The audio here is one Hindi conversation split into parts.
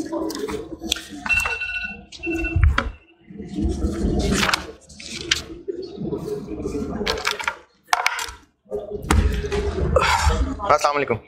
अस्सलाम वालेकुम।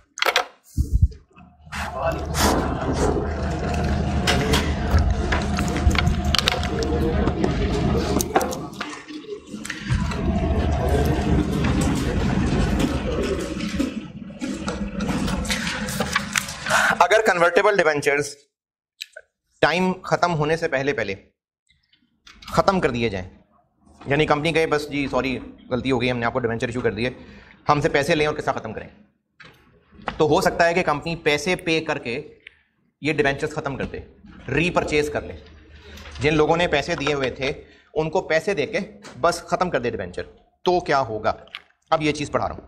अगर कन्वर्टेबल डिवेंचर्स टाइम खत्म होने से पहले पहले खत्म कर दिए जाएं, यानी कंपनी कहे बस जी सॉरी गलती हो गई, हमने आपको डिवेंचर इशू कर दिए, हमसे पैसे लें और किस्सा खत्म करें, तो हो सकता है कि कंपनी पैसे पे करके ये डिवेंचर्स खत्म कर दे, रीपरचेज कर ले। जिन लोगों ने पैसे दिए हुए थे उनको पैसे देके बस खत्म कर दे डिवेंचर, तो क्या होगा? अब ये चीज पढ़ा रहा हूं,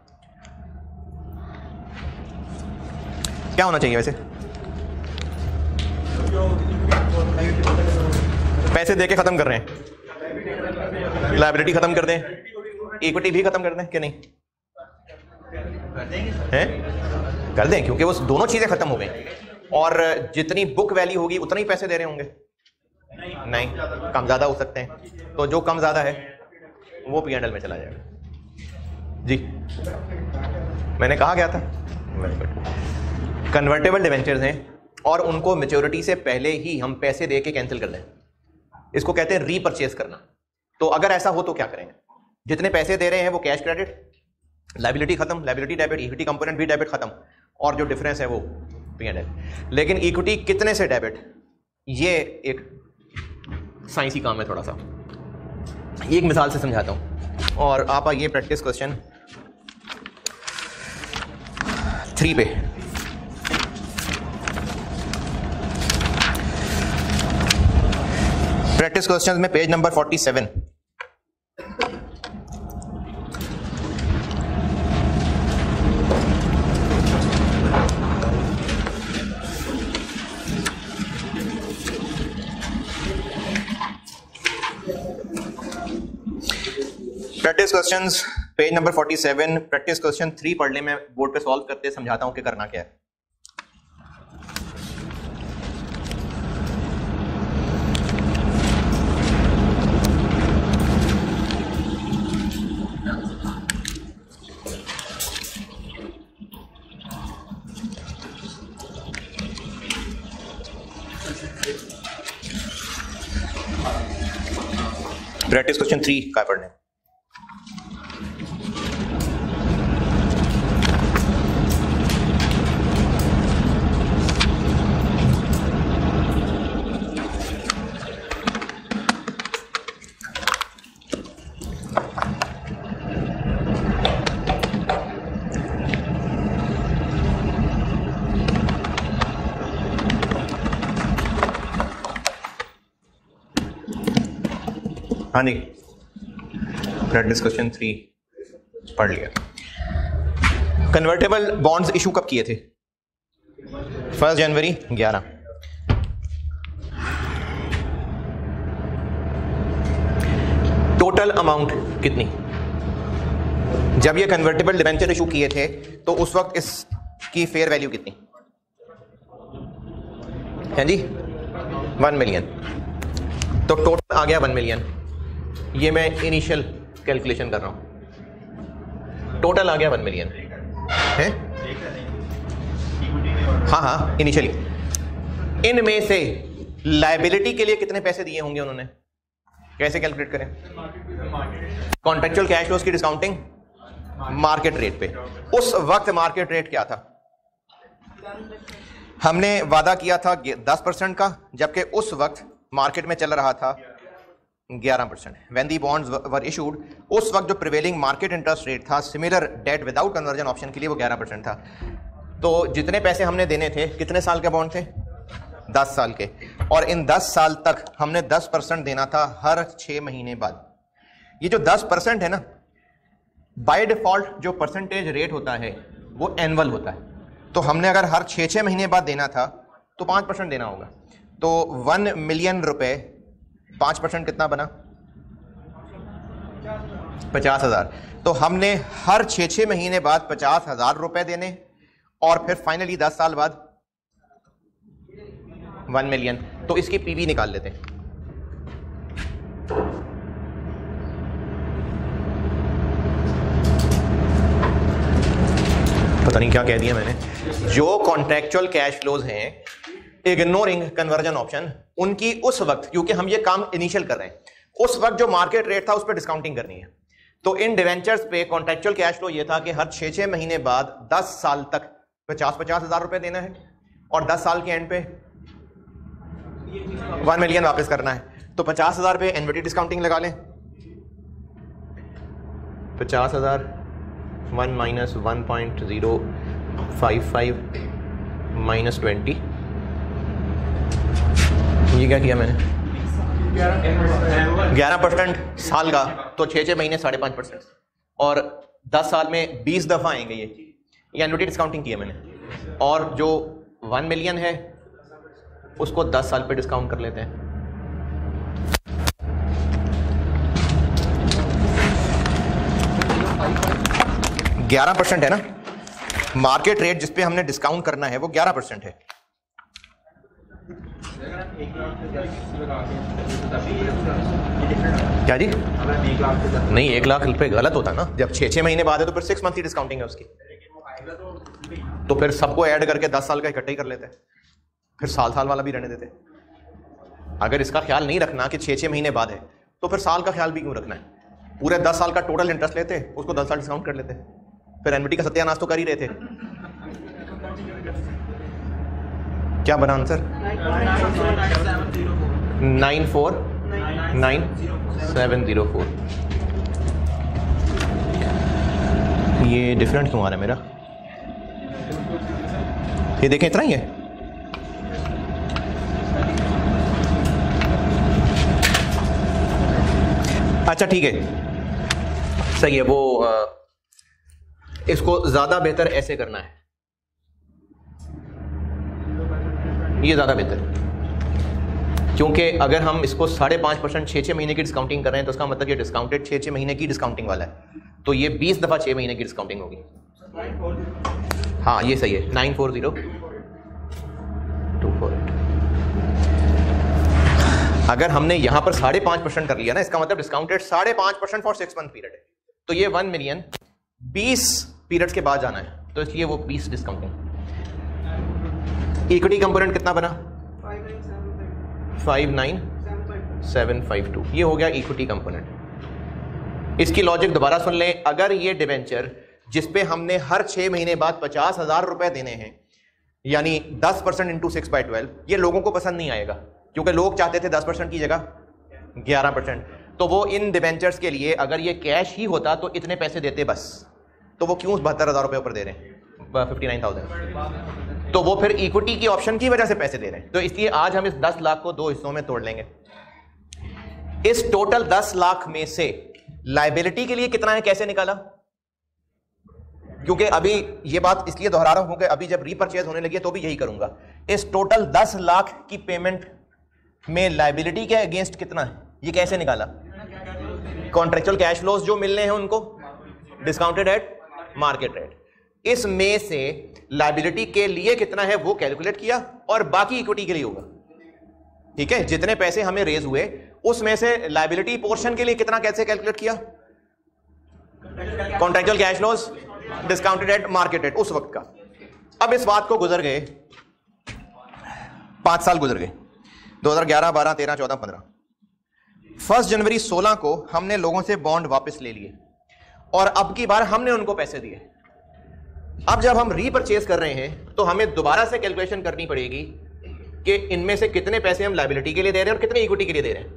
क्या होना चाहिए वैसे? पैसे देके खत्म कर रहे हैं, लायबिलिटी खत्म कर दें, इक्विटी भी खत्म कर दें कि नहीं? हैं? कर दें, क्योंकि वो दोनों चीजें खत्म हो गई और जितनी बुक वैल्यू होगी उतना ही पैसे दे रहे होंगे। नहीं, कम ज्यादा हो सकते हैं, तो जो कम ज्यादा है वो P&L में चला जाएगा। जी मैंने कहा गया था। Very good. कन्वर्टेबल डिवेंचर्स हैं और उनको मैच्योरिटी से पहले ही हम पैसे दे के कैंसिल कर दें, इसको कहते हैं रीपरचेज करना। तो अगर ऐसा हो तो क्या करेंगे? जितने पैसे दे रहे हैं वो कैश क्रेडिट, लायबिलिटी खत्म, लायबिलिटी डेबिट, इक्विटी कंपोनेंट भी डेबिट खत्म, और जो डिफरेंस है वो P&L। लेकिन इक्विटी कितने से डेबिट, ये एक साइंसी काम है थोड़ा सा, एक मिसाल से समझाता हूं। और आप आइए प्रैक्टिस क्वेश्चन 3 पे। प्रैक्टिस क्वेश्चंस में page number 47। Practice questions page number 47। Practice question 3 पढ़ने में बोर्ड पे सॉल्व करते समझाता हूं कि करना क्या है। प्रैक्टिस क्वेश्चन 3 का पढ़ने। हाँ जी, प्रैक्टिस क्वेश्चन 3 पढ़ लिया। कन्वर्टेबल बॉन्ड्स इशू कब किए थे? 1 जनवरी 11। टोटल अमाउंट कितनी? जब ये कन्वर्टेबल डिबेंचर इशू किए थे तो उस वक्त इसकी फेयर वैल्यू कितनी है जी? 1 मिलियन। तो टोटल आ गया 1 मिलियन। ये मैं इनिशियल कैलकुलेशन कर रहा हूं, टोटल आ गया 1 मिलियन है। हाँ इनिशियली। इनमें से लायबिलिटी के लिए कितने पैसे दिए होंगे उन्होंने? कैसे कैलकुलेट करें? कॉन्ट्रेक्चुअल कैश फ्लोज की डिस्काउंटिंग मार्केट रेट पे। उस वक्त मार्केट रेट क्या था? हमने वादा किया था 10% का, जबकि उस वक्त मार्केट में चल रहा था 11%। When the bonds were issued, उस वक्त जो प्रिवेलिंग मार्केट इंटरेस्ट रेट था similar debt without conversion option के लिए वो 11% था। तो जितने पैसे हमने देने थे, कितने साल के बॉन्ड थे? 10 साल के। और इन 10 साल तक हमने 10% देना था हर 6 महीने बाद। ये जो 10% है ना, बाय डिफॉल्ट जो परसेंटेज रेट होता है वो एनुअल होता है। तो हमने अगर हर 6 महीने बाद देना था तो 5% देना होगा। तो 1 मिलियन रुपए, 5% कितना बना? 50,000। तो हमने हर 6 महीने बाद 50,000 रुपए देने, और फिर फाइनली 10 साल बाद 1 मिलियन, तो इसकी पीवी निकाल लेते हैं। पता नहीं क्या कह दिया मैंने। जो कॉन्ट्रेक्चुअल कैश फ्लोज हैं इग्नोरिंग कन्वर्जन ऑप्शन, उनकी उस वक्त, क्योंकि हम ये काम इनिशियल कर रहे हैं, उस वक्त जो मार्केट रेट था उस पर डिस्काउंटिंग करनी है। तो इन डिवेंचर्स पे कॉन्ट्रेक्चुअल कैश फ्लो ये था कि हर 6-6 महीने बाद 10 साल तक 50-50 हज़ार रुपए देना है और 10 साल के एंड पे 1 मिलियन वापस करना है। तो 50,000 पे एनविटी डिस्काउंटिंग लगा लें। 50,000 1 माइनस 1.055 माइनस 20, ये क्या किया मैंने? 11% साल का, तो 6-6 महीने 5.5%, और 10 साल में 20 दफा आएंगे ये एनविटी डिस्काउंटिंग की है मैंने। और जो 1 मिलियन है उसको 10 साल पे डिस्काउंट कर लेते हैं। %11 है ना, मार्केट रेट जिसपे हमने डिस्काउंट करना है वो 11% है। क्या जी? नहीं, 1 लाख रुपए गलत होता ना, जब 6-6 महीने बाद है तो फिर 6 मंथ की डिस्काउंटिंग है उसकी, तो फिर सबको ऐड करके 10 साल का इकट्ठा ही कर लेते हैं, फिर साल वाला भी रहने देते। अगर इसका ख्याल नहीं रखना कि 6-6 महीने बाद है, तो फिर साल का ख्याल भी क्यों रखना है? पूरे 10 साल का टोटल इंटरेस्ट लेते, उसको 10 साल डिस्काउंट कर लेते, फिर एनविटी का सत्यानाश तो कर ही रहे थे। क्या बना आंसर? 949,704। ये डिफरेंट क्यों आ रहा है मेरा? ये देखें, इतना ही है। अच्छा ठीक है, सही है। वो इसको ज्यादा बेहतर ऐसे करना है, ये ज्यादा बेहतर, क्योंकि अगर हम इसको 5.5% 6-6 महीने की डिस्काउंटिंग कर रहे हैं तो उसका मतलब ये डिस्काउंटेड 6-6 महीने की डिस्काउंटिंग वाला है, तो ये 20 दफा 6 महीने की डिस्काउंटिंग होगी। हाँ ये सही है, 940,248। अगर हमने यहां पर 5.5% कर लिया ना, इसका मतलब डिस्काउंटेड 5.5% फॉर 6 मंथ पीरियड है, तो ये 1 मिलियन 20 पीरियड्स के बाद जाना है, तो इसलिए वो 20 डिस्काउंटिंग। इक्विटी कंपोनेंट कितना बना? 59,752। ये हो गया इक्विटी कंपोनेंट। इसकी लॉजिक दोबारा सुन लें। अगर ये डिवेंचर जिसपे हमने हर 6 महीने बाद 50,000 रुपए देने हैं, यानी 10% इंटू 6/12, ये लोगों को पसंद नहीं आएगा, क्योंकि लोग चाहते थे 10% की जगह 11%। तो वो इन डिवेंचर्स के लिए अगर ये कैश ही होता तो इतने पैसे देते बस, तो वो क्यों 72,000 रुपए ऊपर दे रहे हैं, 59,000? तो वो फिर इक्विटी की ऑप्शन की वजह से पैसे दे रहे हैं। तो इसलिए आज हम इस 10 लाख को 2 हिस्सों में तोड़ लेंगे। इस टोटल 10 लाख में से लायबिलिटी के लिए कितना है कैसे निकाला? क्योंकि अभी ये बात इसलिए दोहरा रहा हूं कि अभी जब रीपरचेज होने लगी तो भी यही करूंगा। इस टोटल 10 लाख की पेमेंट में लायबिलिटी के अगेंस्ट कितना है, ये कैसे निकाला? कॉन्ट्रेक्चुअल कैश फ्लोज जो मिलने हैं उनको डिस्काउंटेड एट मार्केट रेट, इसमें से लायबिलिटी के लिए कितना है वो कैलकुलेट किया, और बाकी इक्विटी के लिए होगा। ठीक है, जितने पैसे हमें रेज हुए उसमें से लायबिलिटी पोर्शन के लिए कितना कैसे कैलकुलेट किया? Contractual cash flows discounted at market rate उस वक्त का। अब इस बात को गुजर गए 5 साल गुजर गए, 2011, 12, 13, 14, 15। 1 जनवरी 16 को हमने लोगों से बॉन्ड वापस ले लिए और अब की बार हमने उनको पैसे दिए। अब जब हम रीपरचेज कर रहे हैं तो हमें दोबारा से कैलकुलेशन करनी पड़ेगी कि इनमें से कितने पैसे हम लायबिलिटी के लिए दे रहे हैं और कितने इक्विटी के लिए दे रहे हैं।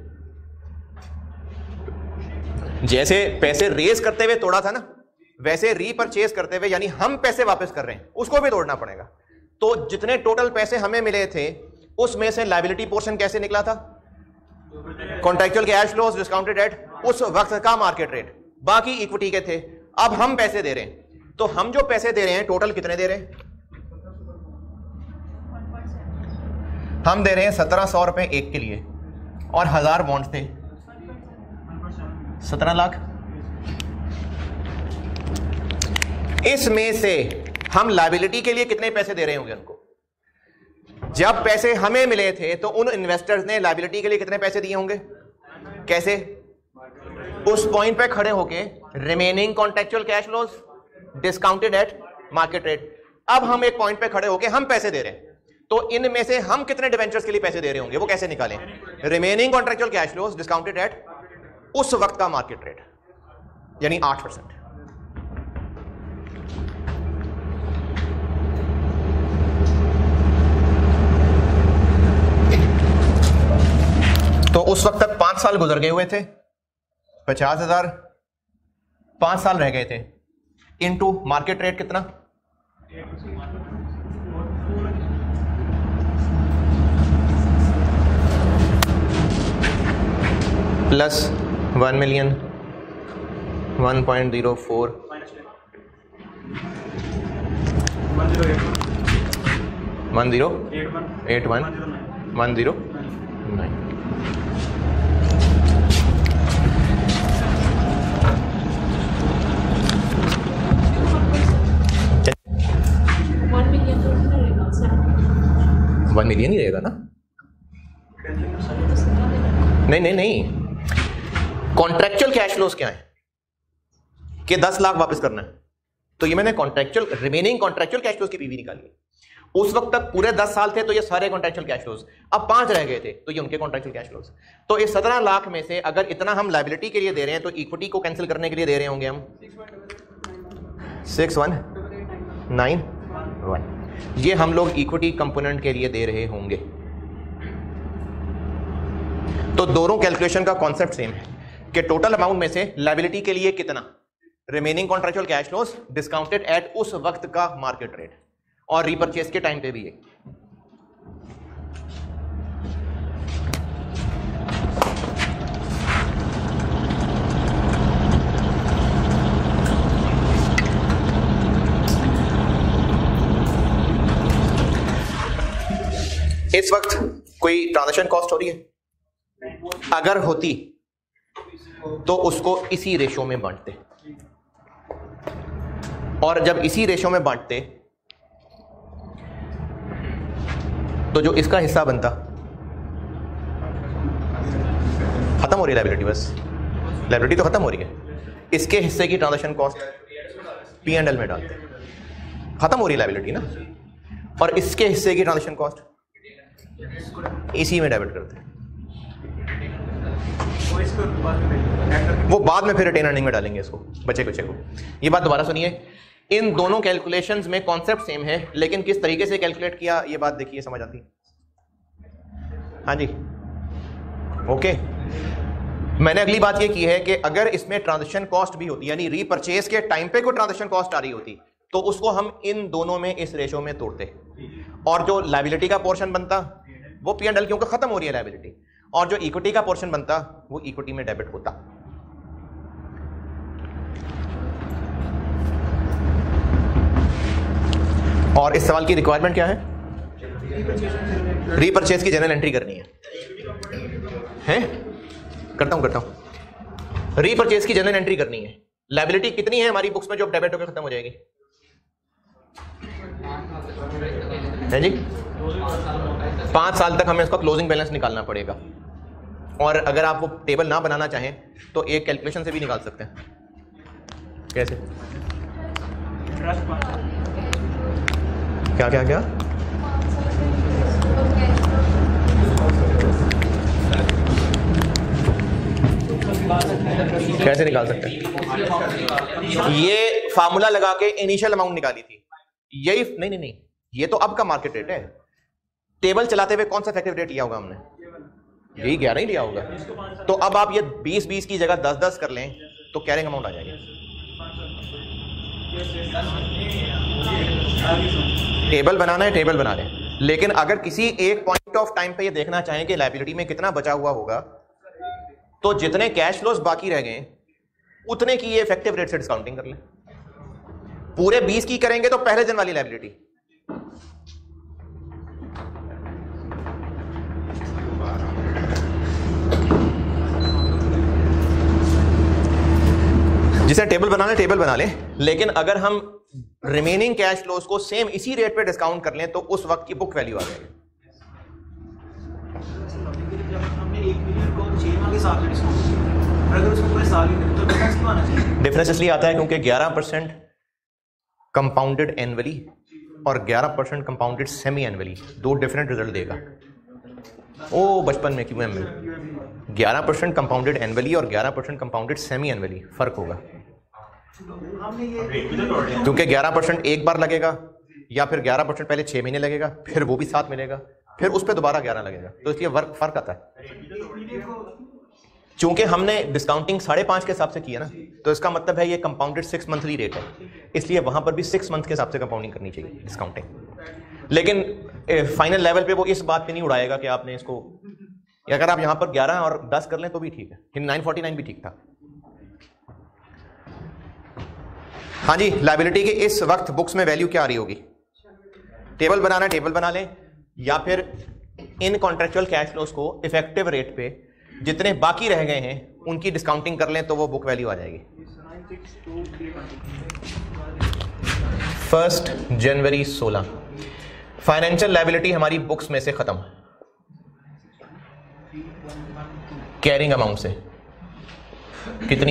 जैसे पैसे रेज करते हुए तोड़ा था ना, वैसे रीपरचेज करते हुए यानी हम पैसे वापस कर रहे हैं उसको भी तोड़ना पड़ेगा। तो जितने टोटल पैसे हमें मिले थे उसमें से लायबिलिटी पोर्शन कैसे निकला था? Contractual cash flows discounted at उस वक्त का मार्केट रेट, बाकी इक्विटी के थे। अब हम पैसे दे रहे हैं, तो हम जो पैसे दे रहे हैं टोटल कितने दे रहे हैं? हम दे रहे हैं 1700 रुपए एक के लिए और 1000 बॉन्ड्स थे, 17 लाख। इसमें से हम लायबिलिटी के लिए कितने पैसे दे रहे होंगे उनको? जब पैसे हमें मिले थे तो उन इन्वेस्टर्स ने लायबिलिटी के लिए कितने पैसे दिए होंगे? कैसे? उस पॉइंट पे खड़े होके remaining contractual cash flows discounted at market rate. अब हम एक पॉइंट पे खड़े होके हम पैसे दे रहे हैं, तो इनमें से हम कितने डिवेंचर्स के लिए पैसे दे रहे होंगे वो कैसे निकालें? Remaining contractual cash flows discounted at उस वक्त का मार्केट रेट, यानी 8%। तो उस वक्त तक 5 साल गुजर गए हुए थे, 50,000 5 साल रह गए थे, इनटू मार्केट रेट कितना? Plus 1 million 1.04 1081 109। $1 मिलियन ही रहेगा ना? नहीं, कॉन्ट्रेक्चुअल कैश फ्लोज क्या है कि 10 लाख वापस करना है, तो ये मैंने contractual remaining contractual cash flows की पीवी निकाली है। उस वक्त तक पूरे 10 साल थे तो ये सारे कॉन्ट्रेक्चुअल कैश फ्लोज, अब 5 रह गए थे तो ये उनके कॉन्ट्रेक्चुअल कैश फ्लोज। तो इस 17 लाख में से अगर इतना हम लायबिलिटी के लिए दे रहे हैं तो इक्विटी को कैंसिल करने के लिए दे रहे होंगे हम 6191, ये हम लोग इक्विटी कंपोनेंट के लिए दे रहे होंगे। तो दोनों कैलकुलेशन का कॉन्सेप्ट सेम है कि टोटल अमाउंट में से लायबिलिटी के लिए कितना, remaining contractual cash flows discounted at उस वक्त का मार्केट रेट, और रीपर्चेस के टाइम पे भी है। इस वक्त कोई ट्रांजैक्शन कॉस्ट हो रही है, अगर होती तो उसको इसी रेशो में बांटते, और जब इसी रेशो में बांटते तो जो इसका हिस्सा बनता, खत्म हो रही है लायबिलिटी, बस लायबिलिटी तो खत्म हो रही है, इसके हिस्से की ट्रांजैक्शन कॉस्ट P&L में डालते, खत्म हो रही है लायबिलिटी ना, और इसके हिस्से की ट्रांजैक्शन कॉस्ट इसी में डेबिट करते, वो बाद में फिर रिटेन अर्निंग में डालेंगे इसको, बचे कुचे को। ये बात दोबारा सुनिए, इन दोनों कैलकुलेशंस में कॉन्सेप्ट सेम है, लेकिन किस तरीके से कैलकुलेट किया ये बात देखिए, समझ आती? हाँ जी, ओके। मैंने अगली बात ये की है कि अगर इसमें ट्रांजैक्शन कॉस्ट भी होती, यानी रीपरचेज के टाइम पे कोई ट्रांजैक्शन कॉस्ट आ रही होती, तो उसको हम इन दोनों में इस रेशो में तोड़ते, और जो लायबिलिटी का पोर्शन बनता वो P&L, क्योंकि खत्म हो रही है लायबिलिटी, और जो इक्विटी का पोर्शन बनता वो इक्विटी में डेबिट होता। और इस सवाल की रिक्वायरमेंट क्या है? रीपरचेज की जनरल एंट्री करनी है, करता हूं। रीपरचेज की जनरल एंट्री करनी है। लायबिलिटी कितनी है हमारी बुक्स में जो डेबिट होकर खत्म हो जाएगी? है जी, 5 साल तक हमें इसका क्लोजिंग बैलेंस निकालना पड़ेगा, और अगर आप वो टेबल ना बनाना चाहें तो एक कैलकुलेशन से भी निकाल सकते हैं। कैसे? क्या? कैसे निकाल सकते हैं? ये फार्मूला लगा के इनिशियल अमाउंट निकाली थी, यही नहीं, ये तो अब का मार्केट रेट है। टेबल चलाते हुए कौन सा इफेक्टिव रेट लिया होगा हमने? यही 11 ही लिया होगा। तो अब आप ये 20-20 की जगह 10-10 कर लें तो कैरिंग अमाउंट आ जाएगा। टेबल बनाना है, टेबल बना लें, लेकिन अगर किसी एक पॉइंट ऑफ टाइम पे ये देखना चाहें कि लायबिलिटी में कितना बचा हुआ होगा, तो जितने कैश फ्लोज बाकी रह गए उतने की ये इफेक्टिव रेट से डिस्काउंटिंग कर लें। पूरे 20 की करेंगे तो पहले दिन वाली लायबिलिटी, जिसे टेबल बनाना है टेबल बना लें, लेकिन अगर हम रिमेनिंग कैश फ्लोज को सेम इसी रेट पे डिस्काउंट कर लें तो उस वक्त की बुक वैल्यू आ जाएगी। 6 माह के साथ में डिस्काउंट, अगर उसको पूरे साल ही तो डिफरेंस क्यों आना चाहिए? डिफरेंस इसलिए आता है क्योंकि 11% कंपाउंडेड एनुअली और 11% कंपाउंडेड सेमी एनुअली, दो डिफरेंट रिजल्ट देगा। ओ बचपन में क्यों 11% कंपाउंडेड एनुअली और 11% कंपाउंडेड सेमी एनुअली फर्क होगा, क्योंकि 11% एक बार लगेगा या फिर 11% पहले 6 महीने लगेगा, फिर वो भी साथ मिलेगा, फिर उस पर दोबारा 11 लगेगा, तो इसलिए फर्क आता है। चूंकि हमने डिस्काउंटिंग 5.5 के हिसाब से की है ना, तो इसका मतलब है ये कंपाउंडेड 6 मंथली रेट है, इसलिए वहां पर भी 6 मंथ के हिसाब से कंपाउंडिंग करनी चाहिए डिस्काउंटिंग। लेकिन फाइनल लेवल पे वो इस बात पे नहीं उड़ाएगा कि आपने इसको, अगर आप यहां पर 11 और 10 कर लें तो भी ठीक है, 949 भी ठीक था। हाँ जी, लायबिलिटी की इस वक्त बुक्स में वैल्यू क्या आ रही होगी? टेबल बनाना, टेबल बना लें, या फिर इन कॉन्ट्रेक्चुअल कैश फ्लोस को इफेक्टिव रेट पे जितने बाकी रह गए हैं उनकी डिस्काउंटिंग कर लें तो वो बुक वैल्यू आ जाएगी। 1 जनवरी 16 फाइनेंशियल लायबिलिटी हमारी बुक्स में से खत्म, कैरिंग अमाउंट से कितनी?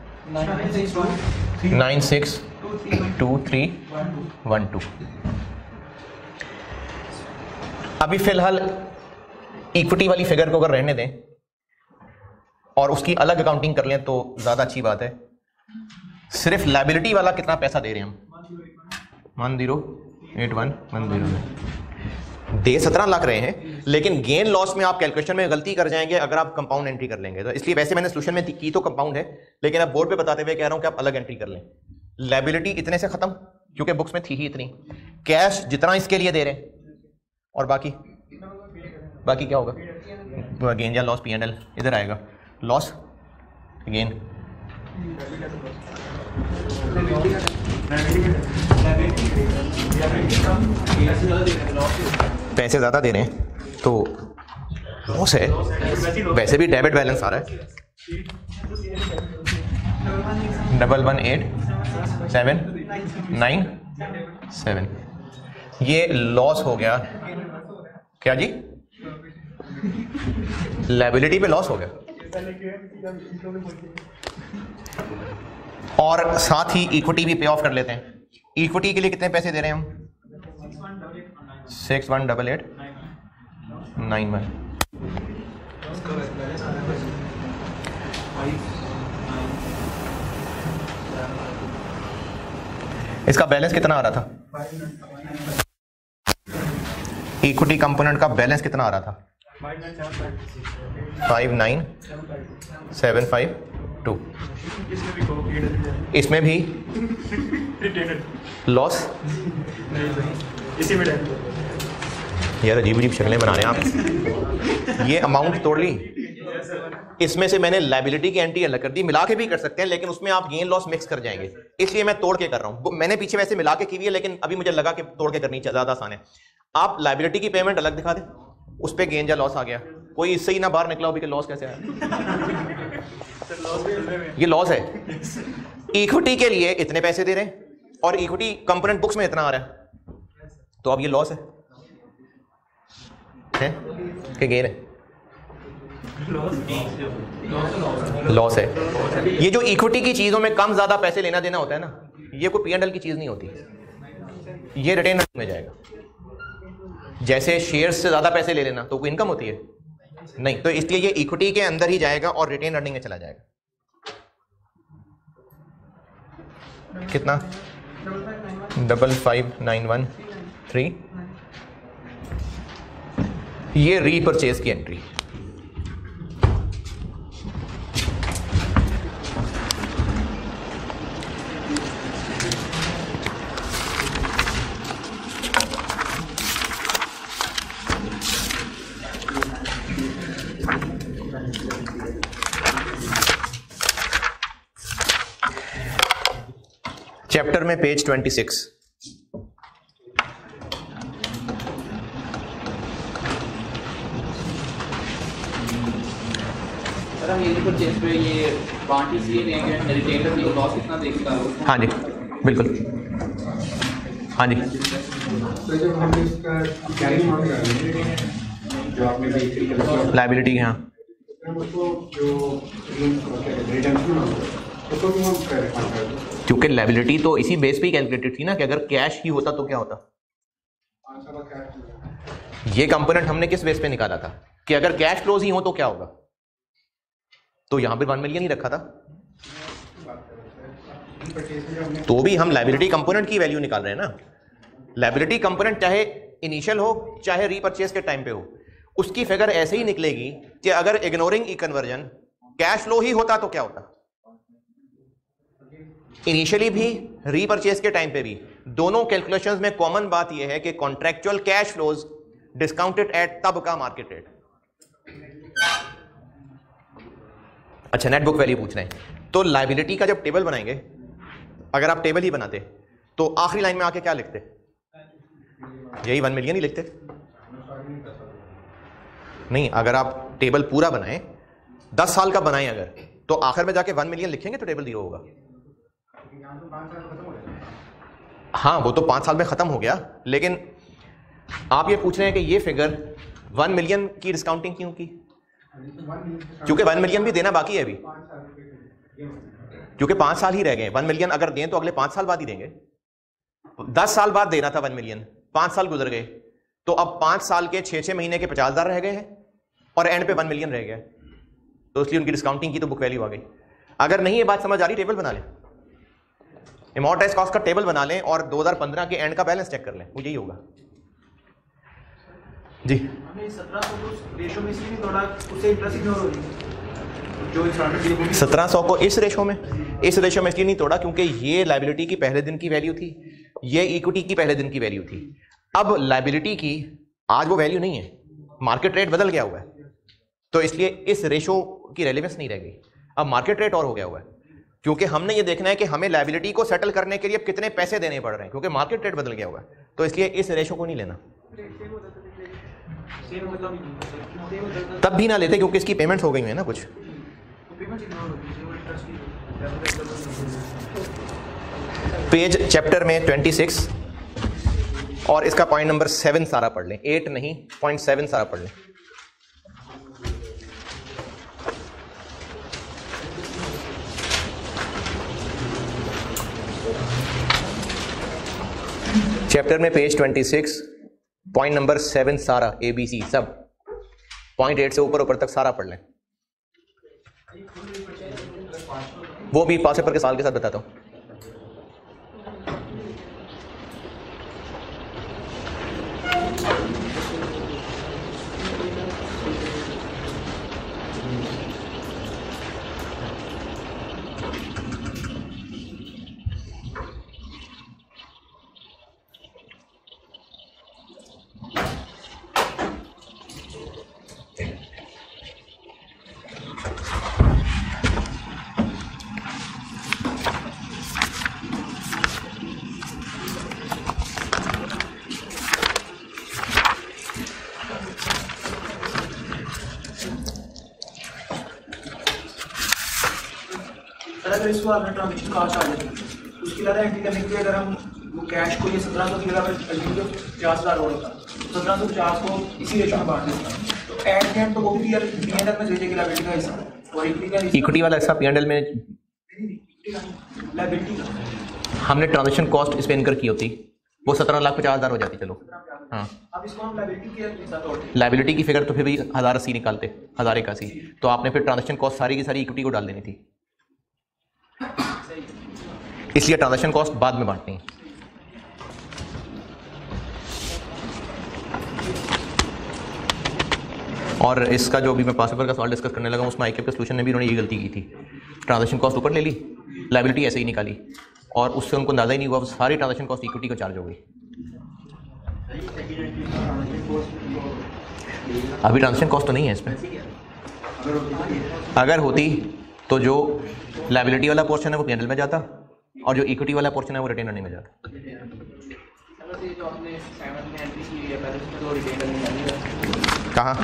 962312। अभी फिलहाल इक्विटी वाली फिगर को अगर रहने दें और उसकी अलग अकाउंटिंग कर लें तो ज्यादा अच्छी बात है। सिर्फ लायबिलिटी वाला कितना पैसा दे रहे हैं हम? 108110 दे 17 लाख रहे हैं, लेकिन गेन लॉस में आप कैलकुलेशन में गलती कर जाएंगे अगर आप कंपाउंड एंट्री कर लेंगे। तो इसलिए वैसे मैंने सोल्यूशन में की तो कंपाउंड है, लेकिन अब बोर्ड पे बताते हुए कह रहा हूं कि आप अलग एंट्री कर लें। लायबिलिटी इतने से खत्म, क्योंकि बुक्स में थी ही इतनी। कैश जितना इसके लिए दे रहे हैं, और बाकी क्या होगा? गेन या लॉस, P&L इधर आएगा, लॉस गेन। पैसे ज्यादा दे रहे हैं तो लॉस है, वैसे भी डेबिट बैलेंस आ रहा है 118797, ये लॉस हो गया। क्या जी? लायबिलिटी पे लॉस हो गया, और साथ ही इक्विटी भी पे ऑफ कर लेते हैं। इक्विटी के लिए कितने पैसे दे रहे हैं हम? 618891। इसका बैलेंस कितना आ रहा था? इक्विटी कंपोनेंट का बैलेंस कितना आ रहा था? 59752। इसमें भी लॉस। यार अजीब अजीब शक्लें बना रहे हैं आप। ये अमाउंट तोड़ ली, इसमें से मैंने लायबिलिटी की एंट्री अलग कर दी। मिला के भी कर सकते हैं, लेकिन उसमें आप गेन लॉस मिक्स कर जाएंगे, इसलिए मैं तोड़ के कर रहा हूं। मैंने पीछे वैसे मिला के की हुई है, लेकिन अभी मुझे लगा कि तोड़ के करनी ज्यादा आसान है। आप लायबिलिटी की पेमेंट अलग दिखा दें, उस पर गेन या लॉस आ गया, कोई इससे ही ना बाहर निकला हो कि लॉस कैसे आया। ये लॉस है। इक्विटी के लिए इतने पैसे दे रहे हैं और इक्विटी कंपोनेंट बुक्स में इतना आ रहा है, तो अब ये लॉस है कि गेन है? लॉस है। ये जो इक्विटी की चीजों में कम ज्यादा पैसे लेना देना होता है ना, ये कोई P&L की चीज नहीं होती, ये रिटेन में जाएगा। जैसे शेयर्स से ज्यादा पैसे ले लेना तो कोई इनकम होती है नहीं, तो इसलिए ये इक्विटी के अंदर ही जाएगा और रिटेन अर्निंग में चला जाएगा। कितना? 55913। ये रीपरचेज की एंट्री। चैप्टर में पेज 26। सर हम ये परचेज पे ये पार्टी सी रिटेलर को लॉस कितना देगा? हाँ जी बिल्कुल, हाँ जी। लायबिलिटी, हाँ क्योंकि लायबिलिटी तो इसी बेस पे ही कैलकुलेटेड थी ना कि अगर कैश ही होता तो क्या होता। ये कंपोनेंट हमने किस बेस पे निकाला था कि अगर कैश फ्लोज ही हो तो क्या होगा, तो यहां पे 1 मिलियन ही रखा था, तो भी हम लायबिलिटी कंपोनेंट की वैल्यू निकाल रहे हैं ना। लायबिलिटी कंपोनेंट चाहे इनिशियल हो चाहे रीपर्चेज के टाइम पे हो, उसकी फिगर ऐसे ही निकलेगी कि अगर ignoring E conversion cash flow ही होता तो क्या होता, इनिशियली भी रीपर्चेज के टाइम पे भी। दोनों कैलकुलेशंस में कॉमन बात यह है कि contractual cash flows discounted at तब का मार्केट रेट। अच्छा, नेट बुक वैल्यू पूछ रहे हैं, तो लायबिलिटी का जब टेबल बनाएंगे, अगर आप टेबल ही बनाते तो आखिरी लाइन में आके क्या लिखते, यही 1 मिलियन ही लिखते। नहीं, अगर आप टेबल पूरा बनाएं 10 साल का बनाएं अगर, तो आखिर में जाके 1 मिलियन लिखेंगे तो टेबल 0 होगा। हाँ, वो तो 5 साल में खत्म हो गया, लेकिन आप ये पूछ रहे हैं कि ये फिगर 1 मिलियन की डिस्काउंटिंग क्यों की, क्योंकि 1 मिलियन भी देना बाकी है अभी, क्योंकि 5 साल ही रह गए। 1 मिलियन अगर दें तो अगले 5 साल बाद ही देंगे। 10 साल बाद देना था 1 मिलियन, 5 साल गुजर गए, तो अब 5 साल के 6-6 महीने के 50,000 रह गए हैं और एंड पे 1 मिलियन रह गया, तो इसलिए उनकी डिस्काउंटिंग की तो बुक वैल्यू आ गई। अगर नहीं ये बात समझ आ रही, टेबल बना लें, अमॉर्टाइज कॉस्ट का टेबल बना लें और 2015 के एंड का बैलेंस चेक कर लें, वो यही होगा जी। हमें 1700 को रेशो में इसलिए नहीं तोड़ा, उससे इंटरेस्ट इग्नोर हो रही जो 1700 को इस रेशो में इसलिए नहीं तोड़ा क्योंकि ये लायबिलिटी की पहले दिन की वैल्यू थी, ये इक्विटी की पहले दिन की वैल्यू थी। अब लायबिलिटी की आज वो वैल्यू नहीं है, मार्केट रेट बदल गया हुआ है, तो इसलिए इस रेशो की रेलेवेंस नहीं रह गई। अब मार्केट रेट और हो गया हुआ है, क्योंकि हमने ये देखना है कि हमें लायबिलिटी को सेटल करने के लिए अब कितने पैसे देने पड़ रहे हैं, क्योंकि मार्केट रेट बदल गया हुआ है, तो इसलिए इस रेशो को नहीं लेना। तब भी ना लेते क्योंकि इसकी पेमेंट्स हो गई है ना कुछ। पेज चैप्टर में 26 और इसका पॉइंट नंबर 7 सारा पढ़ लें, 8 नहीं, पॉइंट 7 सारा पढ़ लें। चैप्टर में पेज 26 पॉइंट नंबर 7 सारा ABC सब, पॉइंट 8 से ऊपर ऊपर तक सारा पढ़ लें। वो भी पास पेपर के साल के साथ बताता हूं। अगर इसको आपने ट्रांजेक्शन कॉस्ट आ जाती है, उसके अलावा एंट्री करने के लिए अगर हम वो कैश को ये 1700 की जगह पर 50,000 और होता, 1750 को इसी रेशो में बांट देता, तो एट द एंड तो वो भी यार P&L में भेजेगी लायबिलिटी का हिस्सा और इक्विटी वाला हिस्सा P&L में लायबिलिटी का हमने ट्रांजेक्शन कॉस्ट इस पे इनकर की होती, वो 17,50,000 हो जाती। चलो हाँ, अब इसको हम लायबिलिटी के साथ और लायबिलिटी की फिगर तो फिर भी 1080 निकालते, 1081, तो आपने फिर ट्रांजेक्शन कॉस्ट सारी की सारी इक्विटी को डाल देनी थी, इसलिए ट्रांजैक्शन कॉस्ट बाद में बांटनी है। और इसका जो भी मैं पास पेपर का सवाल डिस्कस करने लगा हूं, उसमें आईकेप के सोल्यूशन ने भी उन्होंने ये गलती की थी, ट्रांजैक्शन कॉस्ट ऊपर ले ली, लायबिलिटी ऐसे ही निकाली और उससे उनको अंदाजा ही नहीं हुआ, सारी ट्रांजैक्शन कॉस्ट इक्विटी को चार्ज हो गई। अभी ट्रांजैक्शन कॉस्ट तो नहीं है इसमें, अगर होती तो जो लायबिलिटी वाला पोर्शन है वो P&L में जाता और जो इक्विटी वाला पोर्शन है वो रिटेन अर्निंग में जाता। कहाँ?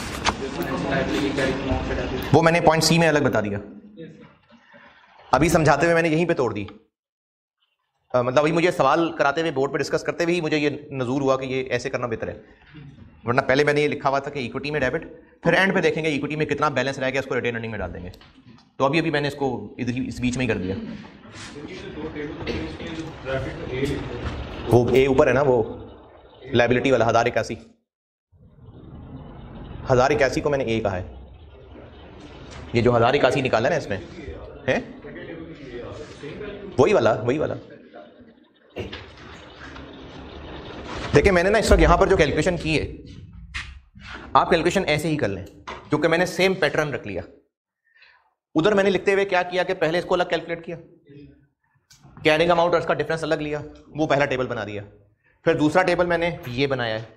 वो मैंने पॉइंट C में अलग बता दिया, अभी समझाते हुए मैंने यहीं पे तोड़ दी। मतलब अभी मुझे सवाल कराते हुए बोर्ड पे डिस्कस करते हुए ही मुझे ये नजूर हुआ कि ये ऐसे करना बेहतर है। वरना पहले मैंने ये लिखा हुआ था कि इक्विटी में डेबिट, फिर एंड पे देखेंगे इक्विटी में कितना बैलेंस रह गया, उसको रिटेन अर्निंग में डाल देंगे। तो अभी मैंने इसको इस बीच में ही कर दिया। वो ए ऊपर है ना, वो लायबिलिटी वाला 1081 को मैंने ए कहा है। ये जो 1081 निकाला ना इसमें है वही वाला। देखिए मैंने ना इस वक्त यहां पर जो कैलकुलेशन की है, आप कैलकुलेशन ऐसे ही कर लें, क्योंकि मैंने सेम पैटर्न रख लिया। उधर मैंने लिखते हुए क्या किया कि पहले इसको अलग कैलकुलेट किया, कैरिंग अमाउंट और इसका डिफरेंस अलग लिया, वो पहला टेबल बना दिया। फिर दूसरा टेबल मैंने ये बनाया है,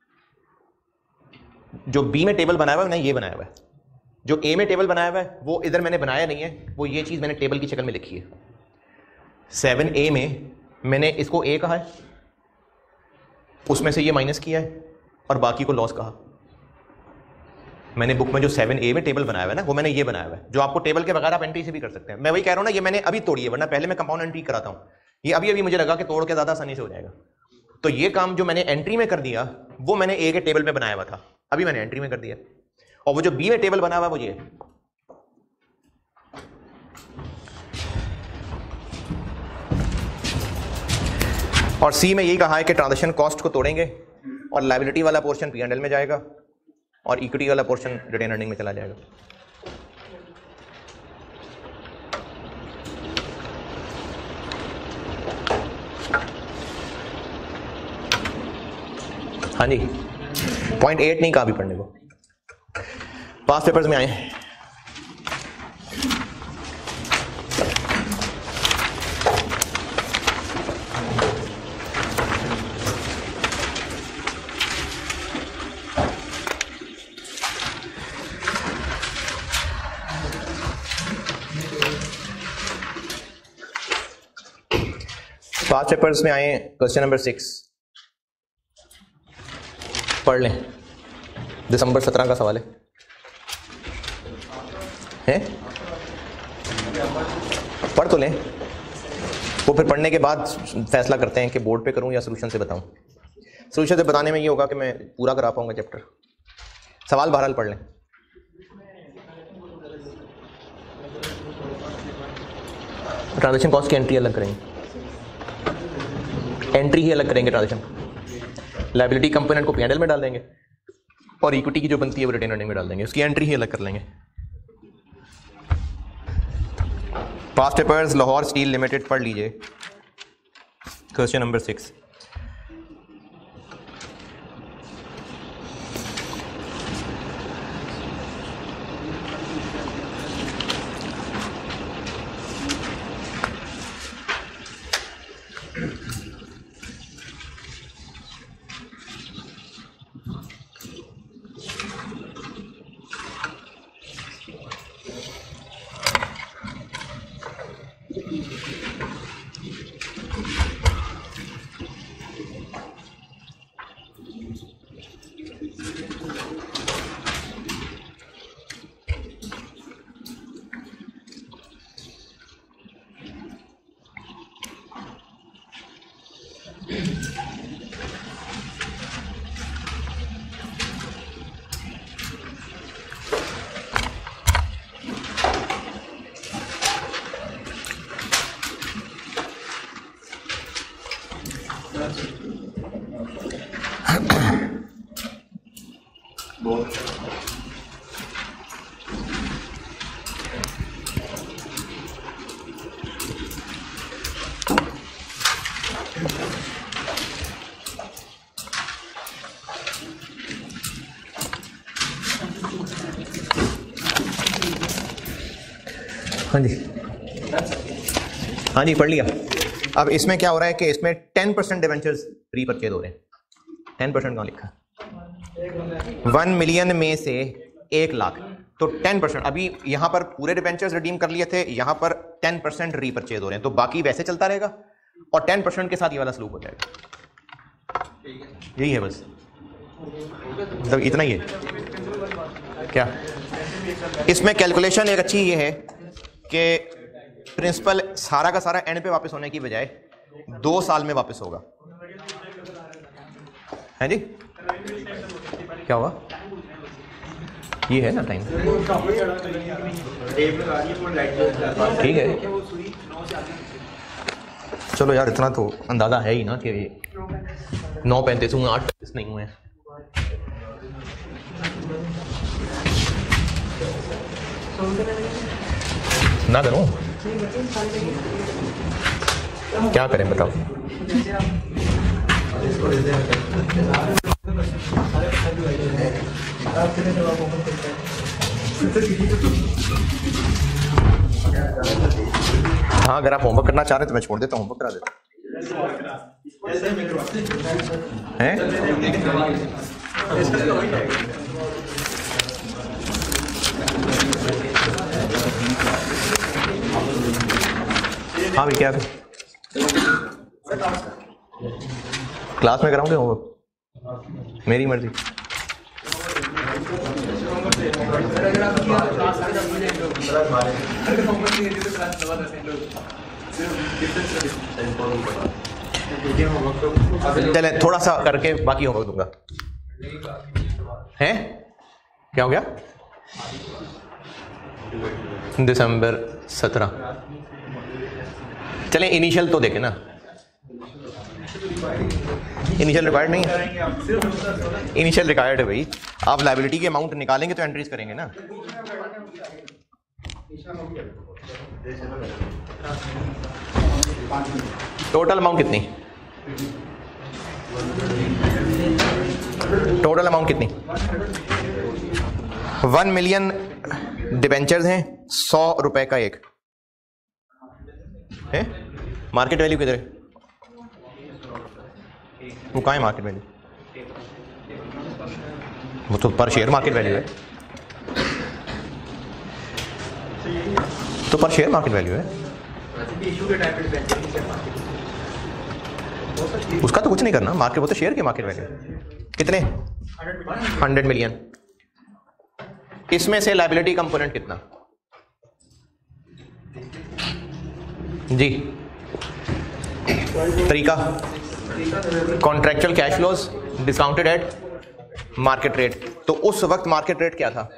जो बी में टेबल बनाया हुआ है मैंने ये बनाया हुआ है, जो ए में टेबल बनाया हुआ है वो इधर मैंने बनाया नहीं है, वो ये चीज मैंने टेबल की शक्ल में लिखी है। 7A में मैंने इसको ए कहा है, उसमें से ये माइनस किया है और बाकी को लॉस कहा। मैंने बुक में जो 7A में टेबल बनाया हुआ है ना, वो मैंने ये बनाया हुआ है, जो आपको टेबल के बगैर आप एंट्री से भी कर सकते हैं। मैं वही कह रहा हूं ना, ये मैंने अभी तोड़ी है, वरना पहले मैं कंपाउंड एंट्री कराता हूं। ये अभी मुझे लगा कि तोड़ के ज्यादा आसानी से हो जाएगा, तो ये काम जो मैंने एंट्री में कर दिया वो मैंने ए के टेबल में बनाया हुआ था, अभी मैंने एंट्री में कर दिया। और वो जो बी में टेबल बना हुआ है वो ये है। और सी में यही कहा है कि ट्रांजैक्शन कॉस्ट को तोड़ेंगे और लायबिलिटी वाला पोर्शन P&L में जाएगा और इक्विटी वाला पोर्शन रिटेन अर्निंग में चला जाएगा। हाँ जी, पॉइंट 8 नहीं कहा भी पढ़ने को। पास पेपर्स में आए, पास पेपर्स में आए क्वेश्चन नंबर 6 पढ़ लें। दिसंबर 17 का सवाल है? पढ़ तो लें, वो फिर पढ़ने के बाद फैसला करते हैं कि बोर्ड पे करूं या सोल्यूशन से बताऊं। सोल्यूशन से बताने में ये होगा कि मैं पूरा करा पाऊंगा चैप्टर। सवाल बहरहाल पढ़ लें। ट्रांजैक्शन कॉस्ट की एंट्री अलग करेंगे, एंट्री ही अलग करेंगे ट्रांजैक्शन। लायबिलिटी कंपोनेंट को P&L में डाल देंगे और इक्विटी की जो बनती है वो रिटेन अर्निंग में डाल देंगे, उसकी एंट्री ही अलग कर लेंगे। Past papers Lahore steel limited पढ़ लीजिए, क्वेश्चन नंबर 6। हाँ जी, हाँ जी पढ़ लिया। अब इसमें क्या हो रहा है कि इसमें 10% डिवेंचर्स रीपरचेज हो रहे हैं। 10% कहाँ लिखा? 1 मिलियन में से 1 लाख, तो 10%। अभी यहाँ पर पूरे डिवेंचर्स रिडीम कर लिए थे, यहाँ पर 10% रीपरचेज हो रहे हैं, तो बाकी वैसे चलता रहेगा और 10% के साथ ये वाला स्लूप हो जाएगा। यही है बस, मतलब इतना ही है क्या। इसमें कैलकुलेशन एक अच्छी ये है कि प्रिंसिपल सारा का सारा एंड पे वापस होने की बजाय 2 साल में वापस होगा, है जी। क्या हुआ? ये है ना टाइम, ठीक है। चलो यार, इतना तो अंदाजा है ही ना कि 9:35 हुए, 8:35 नहीं हुए। ना करूं? क्या करें बताओ? हाँ, अगर आप होमवर्क करना चाह रहे हैं तो मैं छोड़ देता हूँ, होमवर्क करा देता हैं। हाँ भी, क्या क्लास में कराऊंगे होमवर्क? मेरी मर्जी। चले थोड़ा सा करके बाकी होमवर्क दूंगा। हैं? क्या हो गया? दिसंबर 17। चलें इनिशियल तो देखें ना। इनिशियल रिक्वायर्ड नहीं है? इनिशियल रिक्वायर्ड है भाई। आप लायबिलिटी के अमाउंट निकालेंगे तो एंट्रीज करेंगे ना। टोटल अमाउंट कितनी? टोटल अमाउंट कितनी? 1 मिलियन डिबेंचर्स हैं, 100 रुपए का एक है। मार्केट वैल्यू किधर है? वो कहाँ है मार्केट वैल्यू? वो तो पर शेयर मार्केट वैल्यू है। तो पर शेयर मार्केट वैल्यू है, उसका तो कुछ नहीं करना। मार्केट, वो तो शेयर की मार्केट वैल्यू। कितने? 100 मिलियन। इसमें से लायबिलिटी कंपोनेंट कितना? जी तरीका, contractual cash flows discounted at market rate. तो उस वक्त मार्केट रेट क्या था?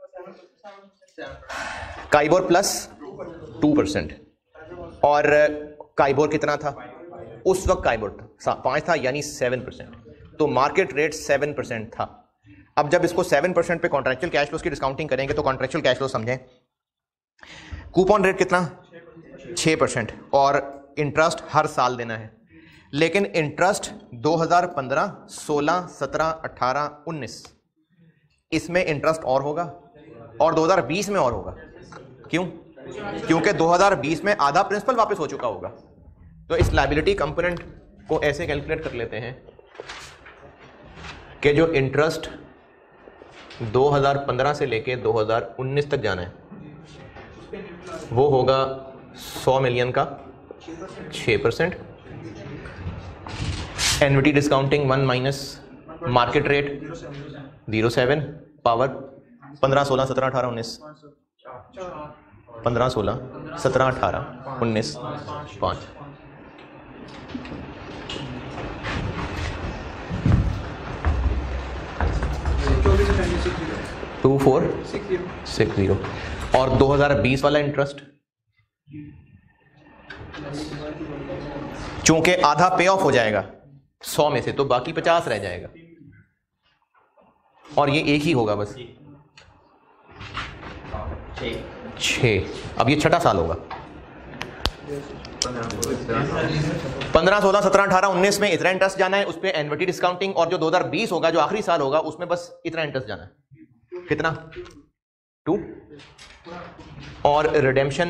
KIBOR plus 2%। और काइबोर कितना था उस वक्त? काइबोर 5 था, यानी 7%। तो मार्केट रेट 7% था। अब जब इसको 7% पे कॉन्ट्रैक्चुअल कैश फ्लोज की डिस्काउंटिंग करेंगे तो कॉन्ट्रैक्चुअल कैश फ्लो समझें, कूपन रेट कितना? 6%। और इंटरेस्ट हर साल देना है। लेकिन इंटरेस्ट 2015, 16, 17, 18, 19 इसमें इंटरेस्ट और होगा, और 2020 में और होगा। क्यों? क्योंकि 2020 में आधा प्रिंसिपल वापस हो चुका होगा। तो इस लायबिलिटी कंपोनेंट को ऐसे कैलकुलेट कर लेते हैं कि जो इंटरेस्ट 2015 से लेके 2019 तक जाना है वो होगा 100 मिलियन का 6%। Annuity discounting 1 minus market rate 0.7 power 15, 16, 17, 18, 19 15, 16, 17, 18, 19 5। Two 460। और 2020 वाला इंटरेस्ट चूंकि आधा पे ऑफ हो जाएगा 100 में से, तो बाकी 50 रह जाएगा, और ये एक ही होगा बस 6। अब ये छठा साल होगा। 15, 16, 17, 18, 19 में इतना इंटरेस्ट जाना है, उस पर एन्युटी डिस्काउंटिंग, और जो 2020 होगा जो आखिरी साल होगा उसमें बस इतना इंटरेस्ट जाना है। कितना? 2। और रिडेम्पशन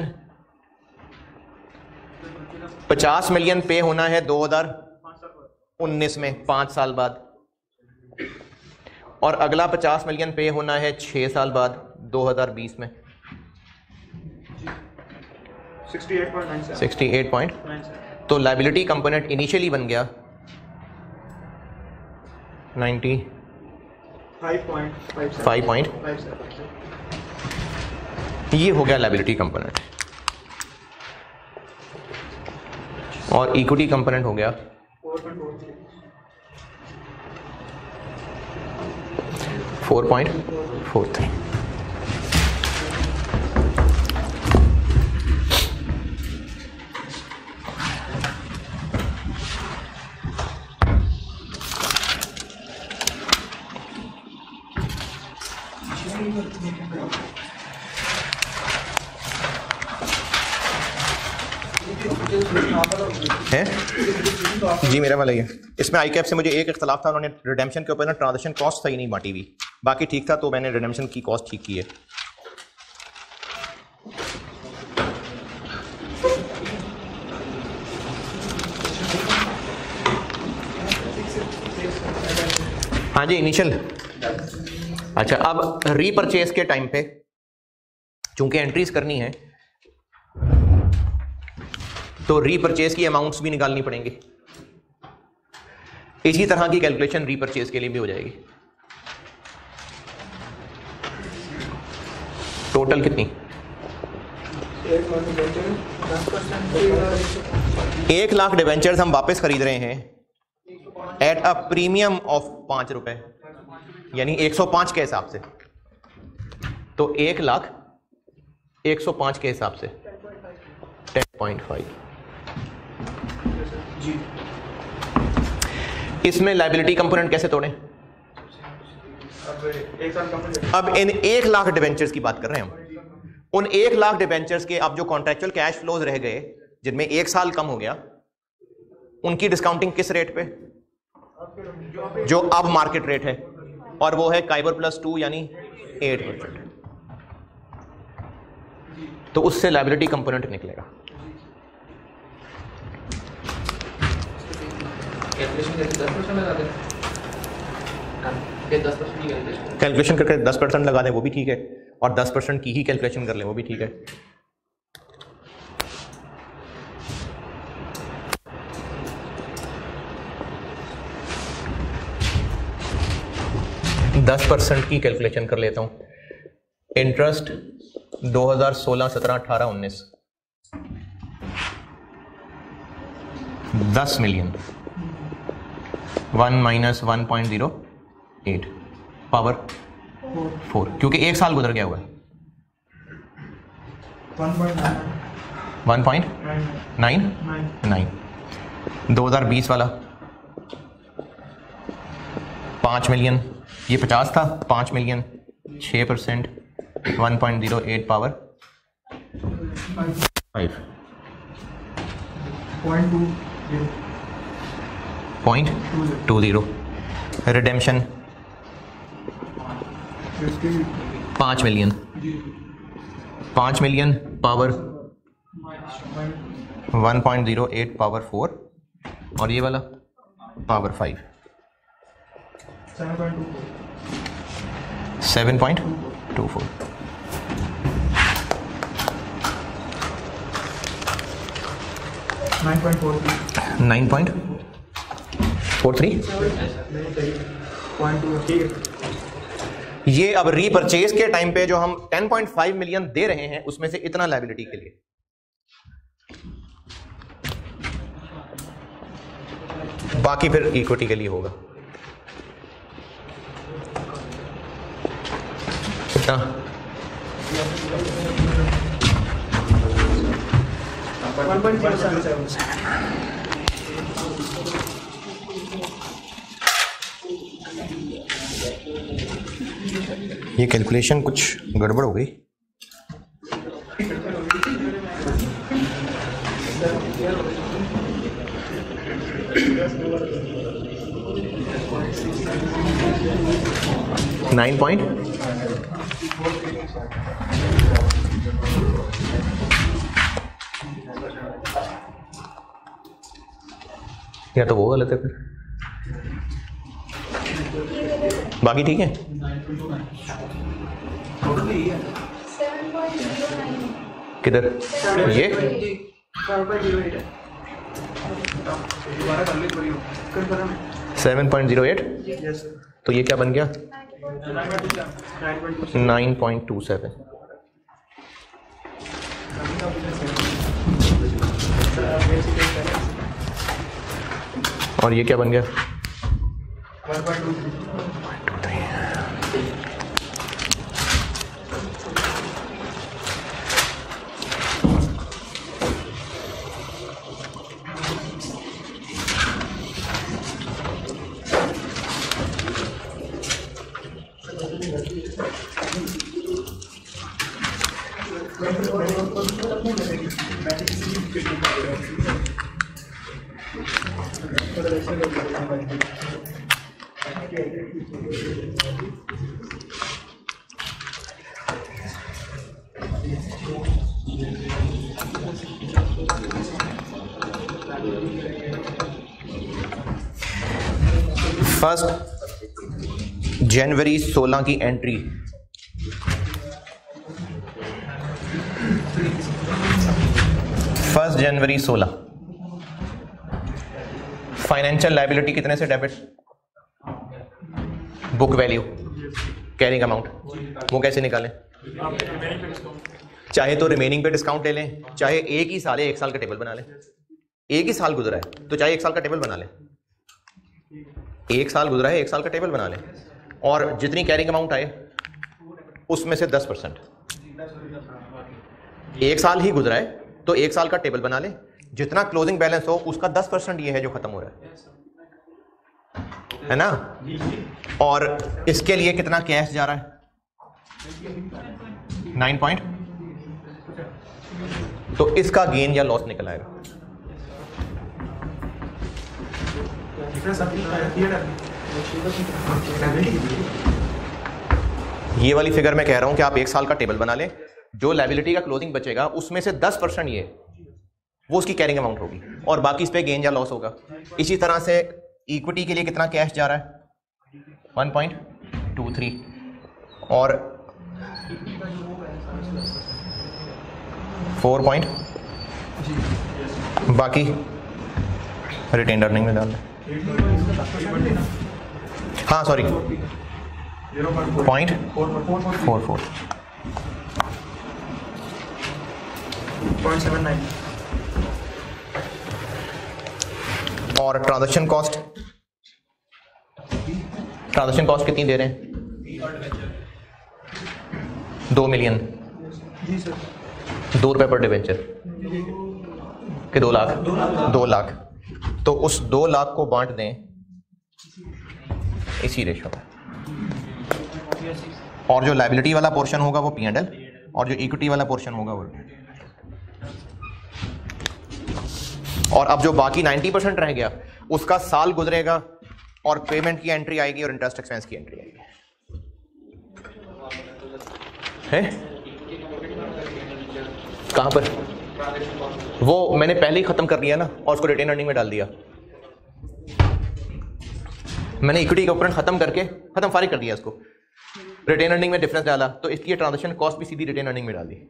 50 मिलियन पे होना है 2019 में 5 साल बाद, और अगला 50 मिलियन पे होना है 6 साल बाद 2020 में 68 पॉइंट। तो लायबिलिटी कंपोनेंट इनिशियली बन गया 95.5। ये हो गया लायबिलिटी कंपोनेंट। और इक्विटी कंपोनेंट हो गया 4.43। है जी, मेरा वाला ही है। इसमें आई कैप से मुझे एक इख्तलाफ था, उन्होंने रिडेम्पशन के ऊपर ना ट्रांजेक्शन कॉस्ट सही नहीं बांटी हुई, बाकी ठीक था, तो मैंने रिडेम्पशन की कॉस्ट ठीक की है। हाँ जी, इनिशियल। अच्छा, अब रीपरचेज के टाइम पे चूंकि एंट्रीज करनी है तो रीपरचेज की अमाउंट्स भी निकालनी पड़ेंगी। इसी तरह की कैलकुलेशन रीपरचेज के लिए भी हो जाएगी। टोटल कितनी? 1 लाख डिवेंचर्स हम वापस खरीद रहे हैं एट अ प्रीमियम ऑफ 5 रुपए, यानी 105 के हिसाब से। तो 1 लाख 105 के हिसाब से 10.5। इसमें लायबिलिटी कंपोनेंट कैसे तोड़ें? अब इन 1 लाख डिवेंचर्स की बात कर रहे हैं हम। उन 1 लाख डिवेंचर्स के अब जो कॉन्ट्रेक्चुअल कैश फ्लोज रह गए, जिनमें 1 साल कम हो गया, उनकी डिस्काउंटिंग किस रेट पे? जो अब मार्केट रेट है, और वो है काइबर +2 यानी 8%। तो उससे लायबिलिटी कंपोनेंट निकलेगा। कैलकुलेशन करके 10% लगा दें वो भी ठीक है, और 10% की ही कैलकुलेशन कर लें वो भी ठीक है। दस % की कैलकुलेशन कर लेता हूं। इंटरेस्ट 2016, 17, 18, 19 10 मिलियन 1 - 1.08 पावर 4, क्योंकि 1 साल गुजर गया हुआ है। 1.99। 2020 वाला 5 मिलियन, ये 50 था, 5 million 6%, 1.08 power 5 0.20। Redemption 5 million, 5 million power 1.08 power 4, और ये वाला पावर 5 7.24। 9.43। ये अब रीपरचेज के टाइम पे जो हम 10.5 मिलियन दे रहे हैं, उसमें से इतना लायबिलिटी के लिए। बाकी फिर इक्विटी के लिए होगा कितना? ये कैलकुलेशन कुछ गड़बड़ हो गई। नाइन पॉइंट या तो वो गलत है फिर, बाकी ठीक है। किधर ये 7.08, तो ये क्या बन गया 9.27। और ये क्या बन गया 1.23। फर्स्ट जनवरी 16 की एंट्री, फर्स्ट जनवरी 16, फाइनेंशियल लायबिलिटी कितने से debit? Book value, carrying amount, वो कैसे निकालें? चाहे तो रिमेनिंग पे डिस्काउंट ले लें, चाहे एक ही साल है, एक साल का टेबल बना लें। एक ही साल गुजरा है तो चाहे एक साल का टेबल बना लें, एक साल गुजरा है एक साल का टेबल बना लें, और जितनी कैरिंग अमाउंट आए उसमें से 10%। एक साल ही गुजरा है तो एक साल का टेबल बना लें, जितना क्लोजिंग बैलेंस हो उसका 10% ये है जो खत्म हो रहा है ना। और इसके लिए कितना कैश जा रहा है? 9 पॉइंट, तो इसका गेन या लॉस निकल आएगा। ये वाली फिगर मैं कह रहा हूं कि आप एक साल का टेबल बना लें, जो लायबिलिटी का क्लोजिंग बचेगा उसमें से 10% ये वो उसकी कैरिंग अमाउंट होगी, और बाकी इस पे गेन या लॉस होगा। इसी तरह से इक्विटी के लिए कितना कैश जा रहा है? 1.23, और 4 पॉइंट बाकी रिटेन्ड अर्निंग में डाल दें। हाँ सॉरी 0.44 0.79, और ट्रांजैक्शन कॉस्ट, ट्रांजैक्शन कॉस्ट कितनी दे रहे हैं? 2 मिलियन, 2 रुपए पर डिवेंचर के 2 लाख, 2 लाख, तो उस 2 लाख को बांट दें इसी रेशो में, और जो लायबिलिटी वाला पोर्शन होगा वो P&L, और जो इक्विटी वाला पोर्शन होगा वो। और अब जो बाकी 90% रह गया उसका साल गुजरेगा और पेमेंट की एंट्री आएगी और इंटरेस्ट एक्सपेंस की एंट्री आएगी, है? कहां पर? वो मैंने पहले ही खत्म कर लिया ना, और उसको रिटेन अर्निंग में डाल दिया। मैंने इक्विटी कंपोनेंट खत्म करके फारिग कर दिया इसको, रिटेन अर्निंग में डिफरेंस डाला, तो इसकी ट्रांजैक्शन कॉस्ट भी सीधी रिटेन अर्निंग में डाल दी।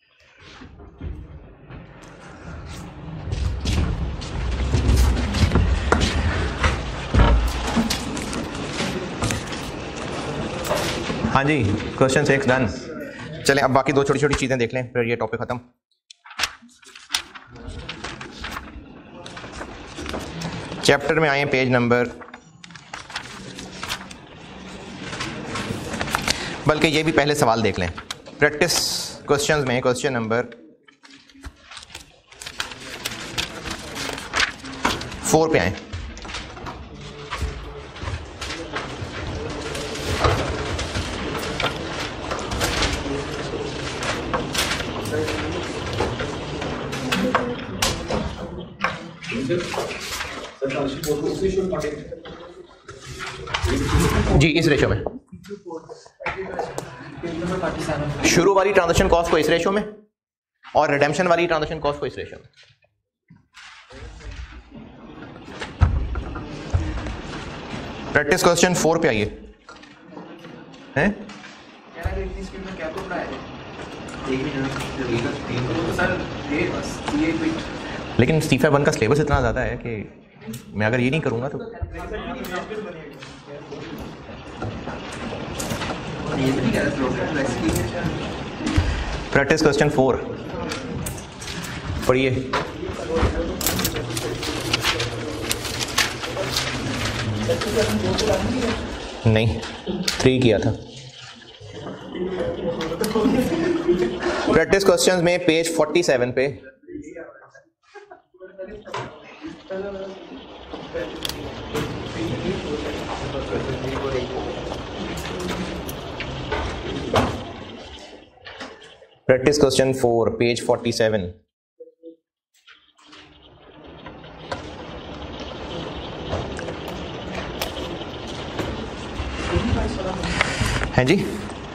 हाँ जी, क्वेश्चन 6 डन। चलें अब बाकी 2 छोटी छोटी चीजें देख लें, फिर ये टॉपिक खत्म। चैप्टर में आए पेज नंबर, बल्कि ये भी पहले सवाल देख लें। प्रैक्टिस क्वेश्चंस में क्वेश्चन नंबर 4 पे आए। जी इस रेशो में, शुरू वाली ट्रांजैक्शन कॉस्ट को इस रेशो में, और रिडेम्पशन वाली ट्रांजैक्शन कॉस्ट को इस रेशो में। प्रैक्टिस क्वेश्चन 4 पे आइए। हैं? लेकिन स्टीफा 1 का सिलेबस इतना ज़्यादा है कि मैं अगर ये नहीं करूँगा तो प्रैक्टिस क्वेश्चन 4 पढ़िए। नहीं 3 किया था। प्रैक्टिस क्वेश्चंस में पेज 47 पे प्रैक्टिस क्वेश्चन 4 पेज 47। हैं जी?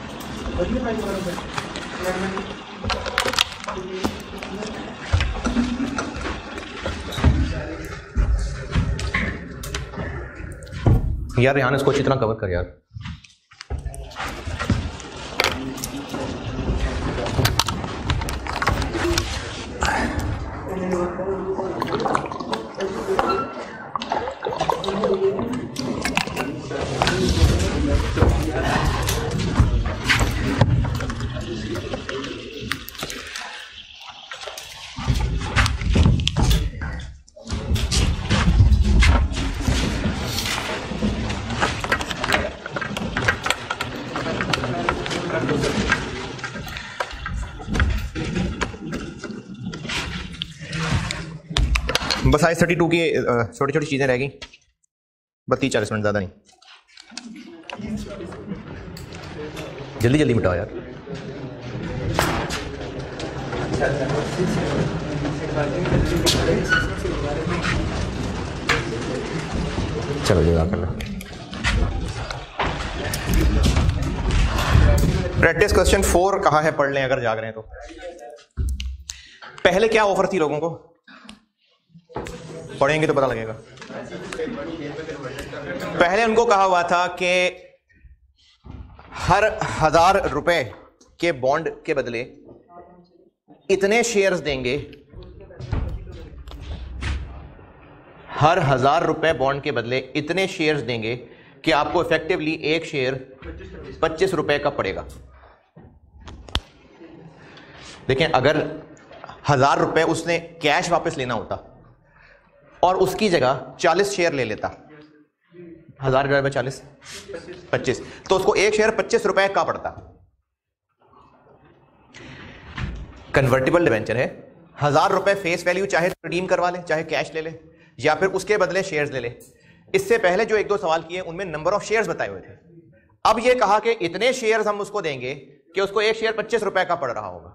यार यहाँ इसको अच्छी तरह कवर कर यार। बस आज 32 की छोटी छोटी चीजें रह गई, 32-40 मिनट, ज्यादा नहीं। जल्दी जल्दी मिटाओ यार। चलो जज़ाकल्लाह। प्रैक्टिस क्वेश्चन 4 कहाँ है, पढ़ लें अगर जाग रहे हैं तो। पहले क्या ऑफर थी लोगों को, पढ़ेंगे तो पता लगेगा। पहले उनको कहा हुआ था कि हर 1000 रुपए के बॉन्ड के बदले इतने शेयर्स देंगे, हर 1000 रुपए बॉन्ड के बदले इतने शेयर्स देंगे कि आपको इफेक्टिवली एक शेयर 25 रुपए का पड़ेगा। देखें, अगर 1000 रुपए उसने कैश वापस लेना होता और उसकी जगह 40 शेयर ले लेता, 1000 डिवाइड बाय 40 25, तो उसको एक शेयर 25 रुपए का पड़ता। कन्वर्टिबल डिवेंचर है, 1000 रुपए फेस वैल्यू, चाहे रिडीम करवा ले, चाहे कैश ले ले, या फिर उसके बदले शेयर्स ले ले। इससे पहले जो 1-2 सवाल किए उनमें नंबर ऑफ शेयर्स बताए हुए थे। अब ये कहा कि इतने शेयर्स हम उसको देंगे कि उसको एक शेयर 25 रुपए का पड़ रहा होगा।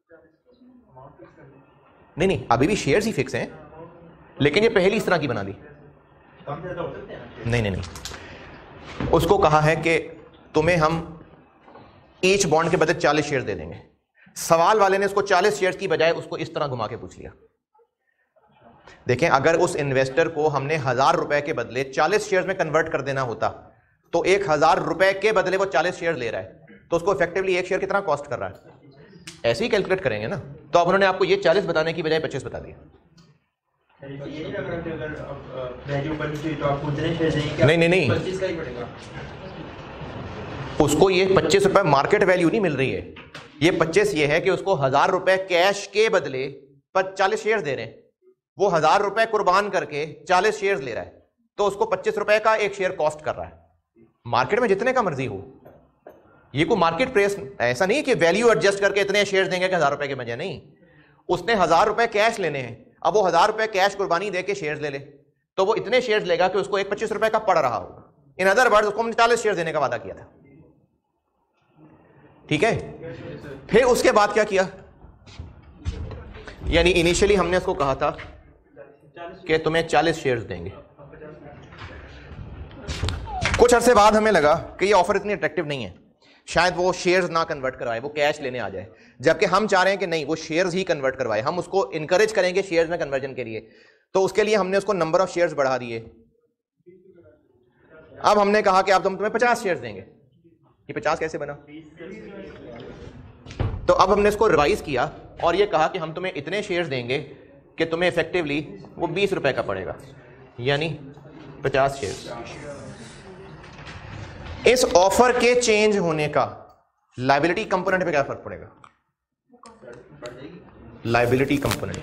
नहीं, अभी भी शेयर्स ही फिक्स हैं, लेकिन ये पहली इस तरह की बना दी। नहीं, उसको कहा है कि तुम्हें हम ईच बॉन्ड के बदले 40 शेयर दे देंगे। सवाल वाले ने उसको 40 शेयर की बजाय उसको इस तरह घुमा के पूछ लिया। देखें, अगर उस इन्वेस्टर को हमने 1000 रुपए के बदले 40 शेयर में कन्वर्ट कर देना होता, तो 1000 रुपए के बदले वो 40 शेयर ले रहा है, तो उसको इफेक्टिवली एक शेयर कितना कॉस्ट कर रहा है, ऐसे ही कैलकुलेट करेंगे ना। तो अब उन्होंने आपको ये 40 बताने की बजाय 25 बता दिया। नहीं, उसको ये 25 रुपए मार्केट वैल्यू नहीं मिल रही है, ये 25 ये है कि उसको 1000 रुपए कैश के बदले पर 40 शेयर दे रहे हैं। वो 1000 रुपए कुर्बान करके 40 शेयर ले रहा है, तो उसको 25 रुपए का एक शेयर कॉस्ट कर रहा है। मार्केट में जितने का मर्जी हो, ये कोई मार्केट प्राइस ऐसा नहीं कि वैल्यू एडजस्ट करके इतने शेयर देंगे कि 1000 रुपए के बजाय, नहीं। उसने 1000 रुपए कैश लेने हैं, अब वो 1000 रुपए कैश कुर्बानी देके शेयर्स ले ले, तो वो इतने शेयर्स लेगा कि उसको एक 25 रुपए का पड़ रहा होगा। इन अदर वर्ड्स, उसको हमने 40 शेयर्स देने का वादा किया था। ठीक है, फिर उसके बाद क्या किया, यानी इनिशियली हमने उसको कहा था कि तुम्हें 40 शेयर्स देंगे। कुछ अरसे बाद हमें लगा कि ये ऑफर इतनी अट्रैक्टिव नहीं है, शायद वो शेयर्स ना कन्वर्ट करवाए, वो कैश लेने आ जाए, जबकि हम चाह रहे हैं कि नहीं, वो शेयर्स ही कन्वर्ट करवाए। हम उसको इनकरेज करेंगे शेयर्स में कन्वर्जन के लिए, तो उसके लिए हमने उसको नंबर ऑफ शेयर्स बढ़ा दिए। अब हमने कहा कि अब हम तुम्हें 50 शेयर्स देंगे। ये 50 कैसे बना? तो अब हमने इसको रिवाइज किया और ये कहा कि हम तुम्हें इतने शेयर्स देंगे कि तुम्हें इफेक्टिवली वो 20 रुपए का पड़ेगा, यानी 50 शेयर्स। इस ऑफर के चेंज होने का लायबिलिटी कंपोनेंट पे क्या फर्क पड़ेगा? लायबिलिटी कंपोनेंट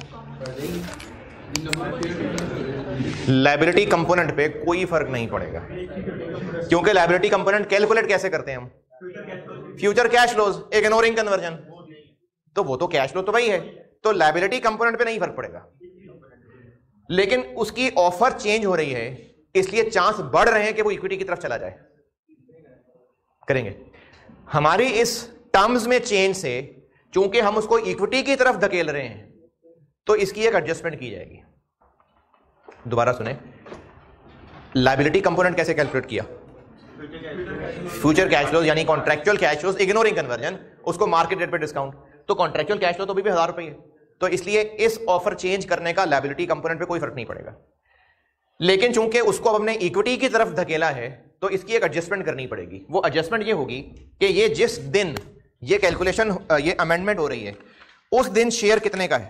पे कोई फर्क नहीं पड़ेगा, क्योंकि लायबिलिटी कंपोनेंट कैलकुलेट कैसे करते हैं हम? Future cash flows, ignoring conversion. तो वो तो कैश फ्लो तो वही है, तो लायबिलिटी कंपोनेंट पे नहीं फर्क पड़ेगा। लेकिन उसकी ऑफर चेंज हो रही है, इसलिए चांस बढ़ रहे हैं कि वो इक्विटी की तरफ चला जाए। करेंगे हमारी इस टर्म्स में चेंज से, चूंकि हम उसको इक्विटी की तरफ धकेल रहे हैं, तो इसकी एक एडजस्टमेंट की जाएगी। दोबारा सुने, लायबिलिटी कंपोनेंट कैसे कैलकुलेट किया? फ्यूचर कैश फ्लोज यानी contractual cash flows ignoring conversion, उसको मार्केट रेट पे डिस्काउंट, तो कॉन्ट्रेक्चुअल कैश फ्लो तो भी 1000 रुपए है, तो इसलिए इस ऑफर चेंज करने का लायबिलिटी कंपोनेंट पे कोई फर्क नहीं पड़ेगा। लेकिन चूंकि उसको अब हमने इक्विटी की तरफ धकेला है तो इसकी एक एडजस्टमेंट करनी पड़ेगी। वो एडजस्टमेंट ये होगी कि ये जिस दिन ये कैलकुलेशन ये अमेंडमेंट हो रही है उस दिन शेयर कितने का है,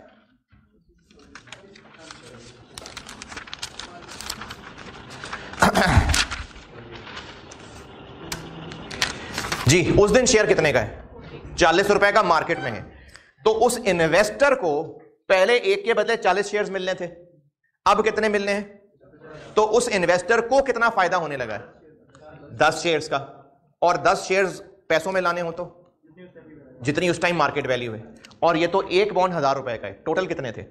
जी उस दिन शेयर कितने का है, 40 रुपए का मार्केट में है, तो उस इन्वेस्टर को पहले एक के बदले 40 शेयर्स मिलने थे, अब कितने मिलने हैं, तो उस इन्वेस्टर को कितना फायदा होने लगा है, 10 शेयर्स का, और 10 शेयर्स पैसों में लाने हो तो जितनी उस टाइम मार्केट वैल्यू है, और ये तो एक बॉन्ड 1000 रुपए का है, टोटल कितने थे,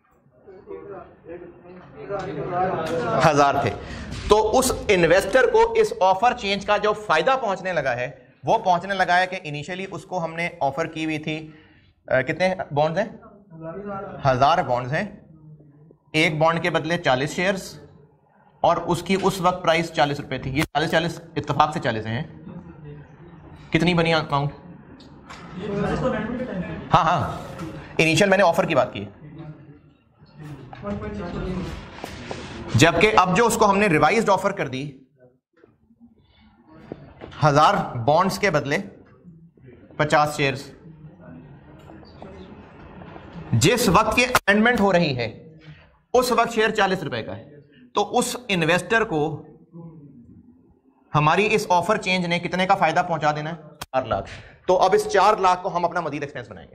1000 थे। तो उस इन्वेस्टर को इस ऑफर चेंज का जो फायदा पहुंचने लगा है वो पहुंचने लगा है कि इनिशियली उसको हमने ऑफर की हुई थी कितने बॉन्ड्स हैं, 1000 बॉन्ड्स हैं, एक बॉन्ड के बदले 40 शेयर्स, और उसकी उस वक्त प्राइस 40 रुपए थी, ये 40 इत्तेफाक से 40 हैं, कितनी बनी अमाउंट, हाँ हाँ इनिशियल मैंने ऑफर की बात की, जबकि अब जो उसको हमने रिवाइज्ड ऑफर कर दी 1000 बॉन्ड्स के बदले 50 शेयर्स, जिस वक्त की अमेंडमेंट हो रही है उस वक्त शेयर 40 रुपए का है, तो उस इन्वेस्टर को हमारी इस ऑफर चेंज ने कितने का फायदा पहुंचा देना है, 4 लाख। तो अब इस 4 लाख को हम अपना मजीद एक्सपेंस बनाएंगे।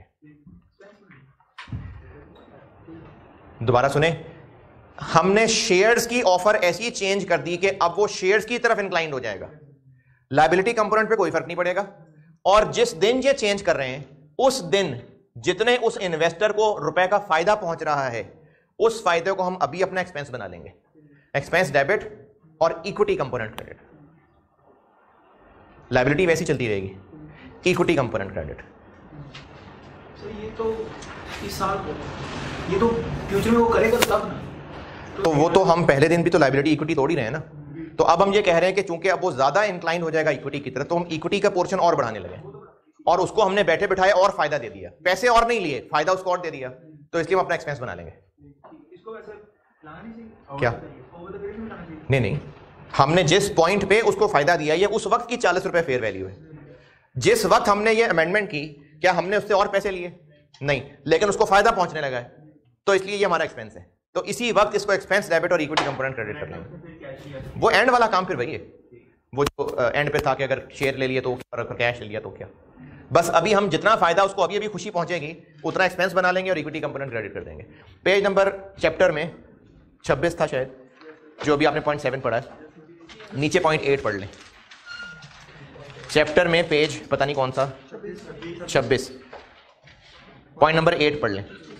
दोबारा सुने, हमने शेयर्स की ऑफर ऐसी चेंज कर दी कि अब वो शेयर्स की तरफ इंक्लाइंड हो जाएगा, लायबिलिटी कंपोनेंट पे कोई फर्क नहीं पड़ेगा, और जिस दिन ये चेंज कर रहे हैं उस दिन जितने उस इन्वेस्टर को रुपए का फायदा पहुंच रहा है उस फायदे को हम अभी अपना एक्सपेंस बना लेंगे, एक्सपेंस डेबिट और इक्विटी कंपोनेंट क्रेडिट, लायबिलिटी वैसी चलती रहेगी, इक्विटी कंपोनेंट क्रेडिट। ये तो इस साल ये तो फ्यूचर में वो करेगा तब ना, तो वो तो हम पहले दिन भी तो लायबिलिटी इक्विटी तोड़ ही रहे हैं ना, तो अब हम ये कह रहे हैं कि चूंकि अब वो ज्यादा इंक्लाइन हो जाएगा इक्विटी की तरफ, तो हम इक्विटी का पोर्शन और बढ़ाने लगे, और उसको हमने बैठे बिठाए और फायदा दे दिया, पैसे और नहीं लिए, फायदा उसको और दे दिया, तो इसलिए हम अपना एक्सपेंस बना लेंगे। इसको वैसे लाना नहीं चाहिए क्या, ओवर द पीरियड में लाना चाहिए, नहीं, हमने जिस पॉइंट पे उसको फायदा दिया ये उस वक्त की 40 रुपए फेयर वैल्यू है, जिस वक्त हमने ये अमेंडमेंट की क्या हमने उससे और पैसे लिए, नहीं, लेकिन उसको फायदा पहुंचने लगा है, तो इसलिए ये हमारा एक्सपेंस है, तो इसी वक्त इसको एक्सपेंस डेबिट और इक्विटी कंपोनेंट क्रेडिट कर लेंगे। वो एंड वाला काम फिर वही है, वो जो एंड पे था कि अगर शेयर ले लिए तो कैश ले लिया तो क्या, बस अभी हम जितना फायदा उसको अभी अभी खुशी पहुंचेगी उतना एक्सपेंस बना लेंगे और इक्विटी कंपोनेंट क्रेडिट कर देंगे। पेज नंबर चैप्टर में 26 था शायद, जो अभी आपने पॉइंट 7 पढ़ा है, नीचे पॉइंट 8 पढ़ लें, चैप्टर में पेज पता नहीं कौन सा 26 पॉइंट नंबर 8 पढ़ लें।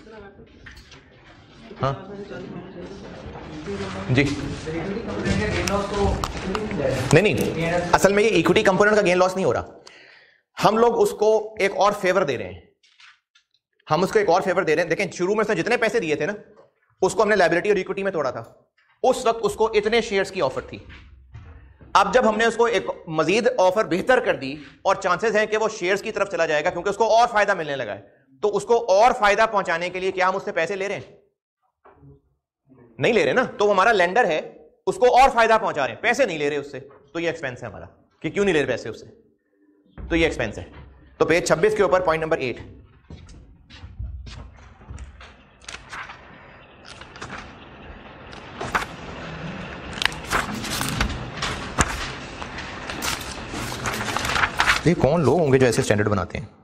हाँ जी, नहीं, असल में ये इक्विटी कंपोनेंट का गेन लॉस नहीं हो रहा, हम लोग उसको एक और फेवर दे रहे हैं, हम उसको एक और फेवर दे रहे हैं। देखें शुरू में उसने जितने पैसे दिए थे ना उसको हमने लायबिलिटी और इक्विटी में तोड़ा था, उस वक्त उसको इतने शेयर्स की ऑफर थी, अब जब हमने उसको एक मजीद ऑफर बेहतर कर दी और चांसेस हैं कि वो शेयर्स की तरफ चला जाएगा क्योंकि उसको और फायदा मिलने लगा है, तो उसको और फायदा पहुंचाने के लिए क्या हम उससे पैसे ले रहे हैं, नहीं ले रहे ना, तो हमारा लेंडर है उसको और फायदा पहुंचा रहे हैं, पैसे नहीं ले रहे उससे, तो ये एक्सपेंस है हमारा, कि क्यों नहीं ले रहे पैसे उससे, तो ये एक्सपेंस है। तो पेज 26 के ऊपर पॉइंट नंबर 8, ये कौन लोग होंगे जो ऐसे स्टैंडर्ड बनाते हैं,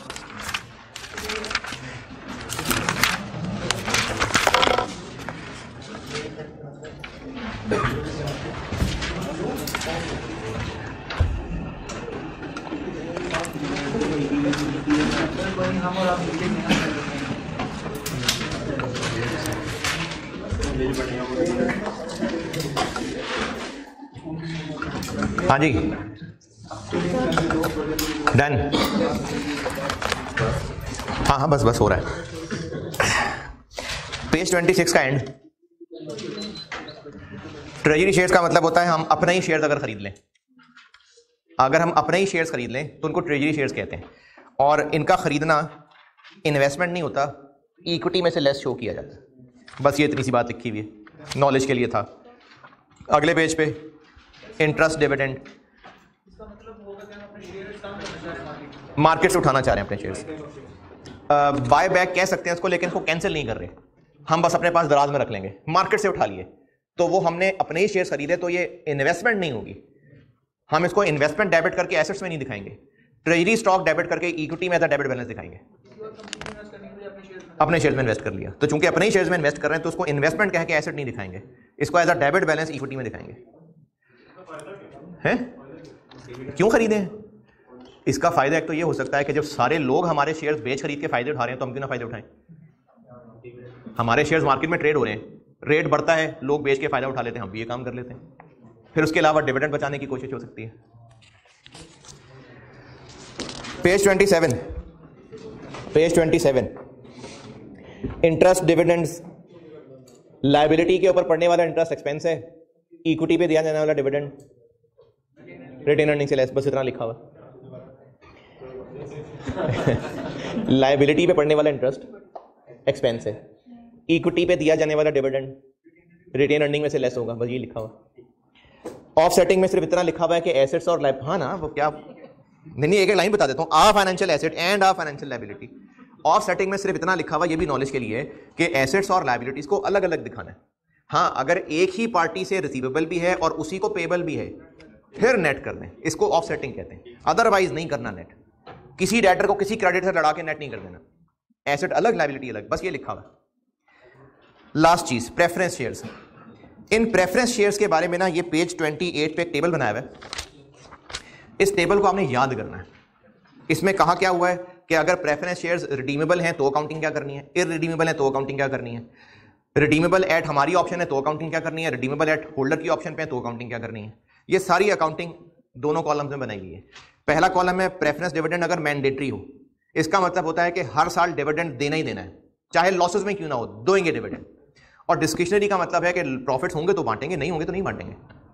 हाँ जी डन, हाँ हाँ बस बस हो रहा है। पेज 26 का एंड, ट्रेजरी शेयर्स का मतलब होता है हम अपना ही शेयर्स अगर खरीद लें, अगर हम अपने ही शेयर्स खरीद लें तो उनको ट्रेजरी शेयर्स कहते हैं, और इनका खरीदना इन्वेस्टमेंट नहीं होता, इक्विटी में से लेस शो किया जाता है। बस ये इतनी सी बात लिखी हुई है, नॉलेज के लिए था। अगले पेज पे इंटरेस्ट डिविडेंड, मार्केट से उठाना चाह रहे हैं अपने शेयर्स, बाय बैक कह सकते हैं इसको, लेकिन इसको कैंसिल नहीं कर रहे हम, बस अपने पास दराज में रख लेंगे। मार्केट से उठा लिए तो वो हमने अपने ही शेयर खरीदे, तो ये इन्वेस्टमेंट नहीं होगी, हम इसको इन्वेस्टमेंट डेबिट करके एसेट्स में नहीं दिखाएंगे, ट्रेजरी स्टॉक डेबिट करके इक्विटी में एज अ डेबिट बैलेंस दिखाएंगे। अपने शेयर्स में इन्वेस्ट कर लिया, तो चूंकि अपने ही शेयर्स में इन्वेस्ट कर रहे हैं तो उसको इन्वेस्टमेंट कह के एसेट नहीं दिखाएंगे, इसको as a debit balance equity में दिखाएंगे। हैं क्यों खरीदे हैं? इसका फायदा एक तो ये हो सकता है कि जब सारे लोग हमारे शेयर्स बेच खरीद के फायदे उठा रहे हैं तो हम क्यों ना फायदे उठाएं। हमारे शेयर्स मार्केट में ट्रेड हो रहे हैं, रेट बढ़ता है, लोग बेच के फायदा उठा लेते हैं, हम भी ये काम कर लेते हैं। फिर उसके अलावा डिविडेंड बचाने की कोशिश हो सकती है। पेज 27, इंटरेस्ट डिविडेंड्स, लायबिलिटी के ऊपर पड़ने वाला इंटरेस्ट एक्सपेंस है, इक्विटी पे दिया जाने वाला डिविडेंड रिटेन अर्निंग से लेस, बस इतना लिखा हुआ। लायबिलिटी पे पड़ने वाला इंटरेस्ट एक्सपेंस है, इक्विटी पे दिया जाने वाला डिविडेंड रिटेन अर्निंग में से लेस होगा, बस ये लिखा हुआ। ऑफसेटिंग में सिर्फ इतना लिखा हुआ है कि एसेट्स और लाइफ, हाँ ना वो क्या नहीं, एक लाइन बता देता हूँ, a financial asset and a financial liability. Offsetting में सिर्फ इतना लिखा हुआ, ये भी नॉलेज के लिए, कि एसेट्स और लायबिलिटीज को अलग अलग दिखाना है। हाँ, अगर एक ही पार्टी से रिसीवेबल भी है और उसी को पेबल भी है फिर नेट कर दें, इसको ऑफसेटिंग कहते हैं, अदरवाइज नहीं करना नेट। किसी डेटर को किसी क्रेडिट से लड़ा के नेट नहीं कर देना, एसेट अलग लायबिलिटी अलग, बस ये लिखा हुआ। लास्ट चीज प्रेफरेंस शेयर्स। इन प्रेफरेंस शेयर्स के बारे में ना ये पेज 28 पे एक टेबल बनाया हुआ है, इस टेबल को आपने याद करना है। इसमें कहा क्या हुआ है कि अगर प्रेफरेंस शेयर्स रिडीमेबल हैं तो अकाउंटिंग क्या करनी है, इररिडीमेबल है तो अकाउंटिंग क्या करनी है, रिडीमेबल एट हमारी ऑप्शन है तो अकाउंटिंग क्या करनी है, रिडीमेबल एट होल्डर की ऑप्शन पे है तो अकाउंटिंग क्या करनी है। ये सारी अकाउंटिंग दोनों कॉलम्स में बनाई गई है। पहला कॉलम में प्रेफरेंस डिविडेंड अगर मैंडेटरी हो, इसका मतलब होता है कि हर साल डिविडेंड देना ही देना है, चाहे लॉसेस में क्यों ना हो, देंगे डिविडेंड। और डिस्क्रिशनरी का मतलब है कि प्रॉफिट्स होंगे तो बांटेंगे, नहीं होंगे तो नहीं बांटेंगे।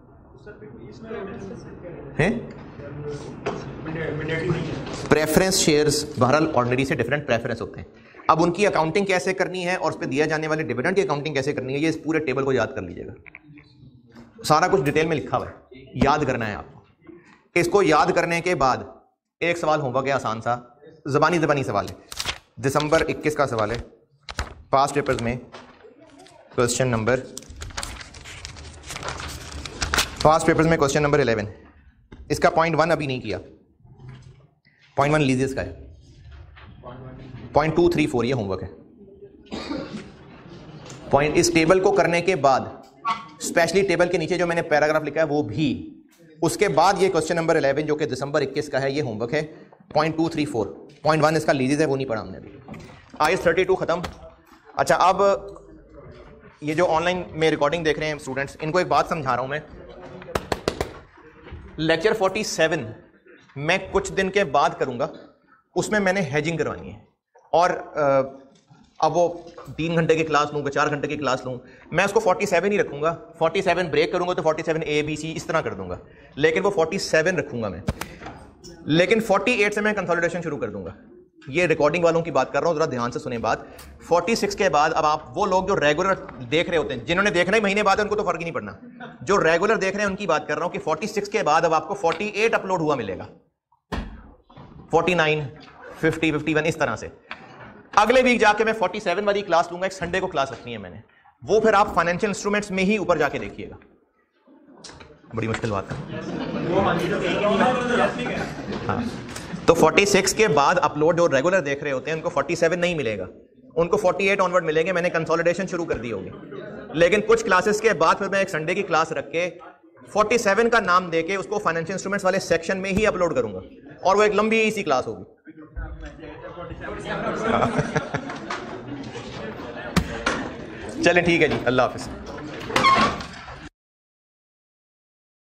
प्रेफरेंस शेयर्स बहरहाल ऑर्डिनरी से डिफरेंट प्रेफरेंस होते हैं। अब उनकी अकाउंटिंग कैसे करनी है और उस पर दिया जाने वाले डिविडेंड की अकाउंटिंग कैसे करनी है, ये इस पूरे टेबल को याद कर लीजिएगा। सारा कुछ डिटेल में लिखा हुआ है, याद करना है आपको। इसको याद करने के बाद एक सवाल होमवर्क है, आसान सा ज़बानी सवाल है, दिसंबर 21 का सवाल है, पास्ट पेपर्स में क्वेश्चन नंबर 11। इसका पॉइंट 1 अभी नहीं किया, पॉइंट 1 लीजिएस का है, पॉइंट 2, 3, 4 ये होमवर्क है। पॉइंट इस टेबल को करने के बाद, स्पेशली टेबल के नीचे जो मैंने पैराग्राफ लिखा है वो भी, उसके बाद ये क्वेश्चन नंबर 11 जो कि दिसंबर 21 का है, ये होमवर्क है। पॉइंट 2, 3, 4, पॉइंट 1 इसका लीजिएस है, वो नहीं पढ़ा हमने अभी। IAS 32 खत्म। अच्छा, अब ये जो ऑनलाइन में रिकॉर्डिंग देख रहे हैं स्टूडेंट्स, इनको एक बात समझा रहा हूं मैं। लेक्चर 47 मैं कुछ दिन के बाद करूंगा, उसमें मैंने हेजिंग करवानी है, और अब वो 3 घंटे की क्लास लूँ, 4 घंटे की क्लास लूँ, मैं उसको 47 ही रखूंगा। 47 ब्रेक करूंगा तो 47 A B C इस तरह कर दूंगा, लेकिन वो 47 रखूंगा मैं। लेकिन 48 से मैं कंसोलिडेशन शुरू कर दूंगा। ये रिकॉर्डिंग वालों की बात कर रहा हूँ, जरा ध्यान से सुने बात। 46 के बाद अब आप वो लोग जो रेगुलर देख रहे होते हैं, जिन्होंने देखना ही महीने बाद है उनको तो फर्क ही नहीं पड़ना, जो रेगुलर देख रहे हैं उनकी बात कर रहा हूँ कि 46 के बाद अब आपको 48 अपलोड हुआ मिलेगा, 49, 50, 51 इस तरह से। अगले वीक जाके मैं 47 वाली क्लास लूंगा, एक संडे को क्लास रखनी है मैंने, वो फिर आप फाइनेंशियल इंस्ट्रूमेंट्स में ही ऊपर जाके देखिएगा। बड़ी मुश्किल बात है। हाँ, तो 46 के बाद अपलोड जो रेगुलर देख रहे होते हैं उनको 47 नहीं मिलेगा, उनको 48 ऑनवर्ड मिलेंगे। मैंने कंसोलिडेशन शुरू कर दी होगी, लेकिन कुछ क्लासेस के बाद फिर मैं एक संडे की क्लास रख के 47 का नाम देके उसको फाइनेंशियल इंस्ट्रूमेंट्स वाले सेक्शन में ही अपलोड करूंगा, और वो एक लंबी सी क्लास होगी। चलें ठीक है जी, अल्लाह हाफिज़।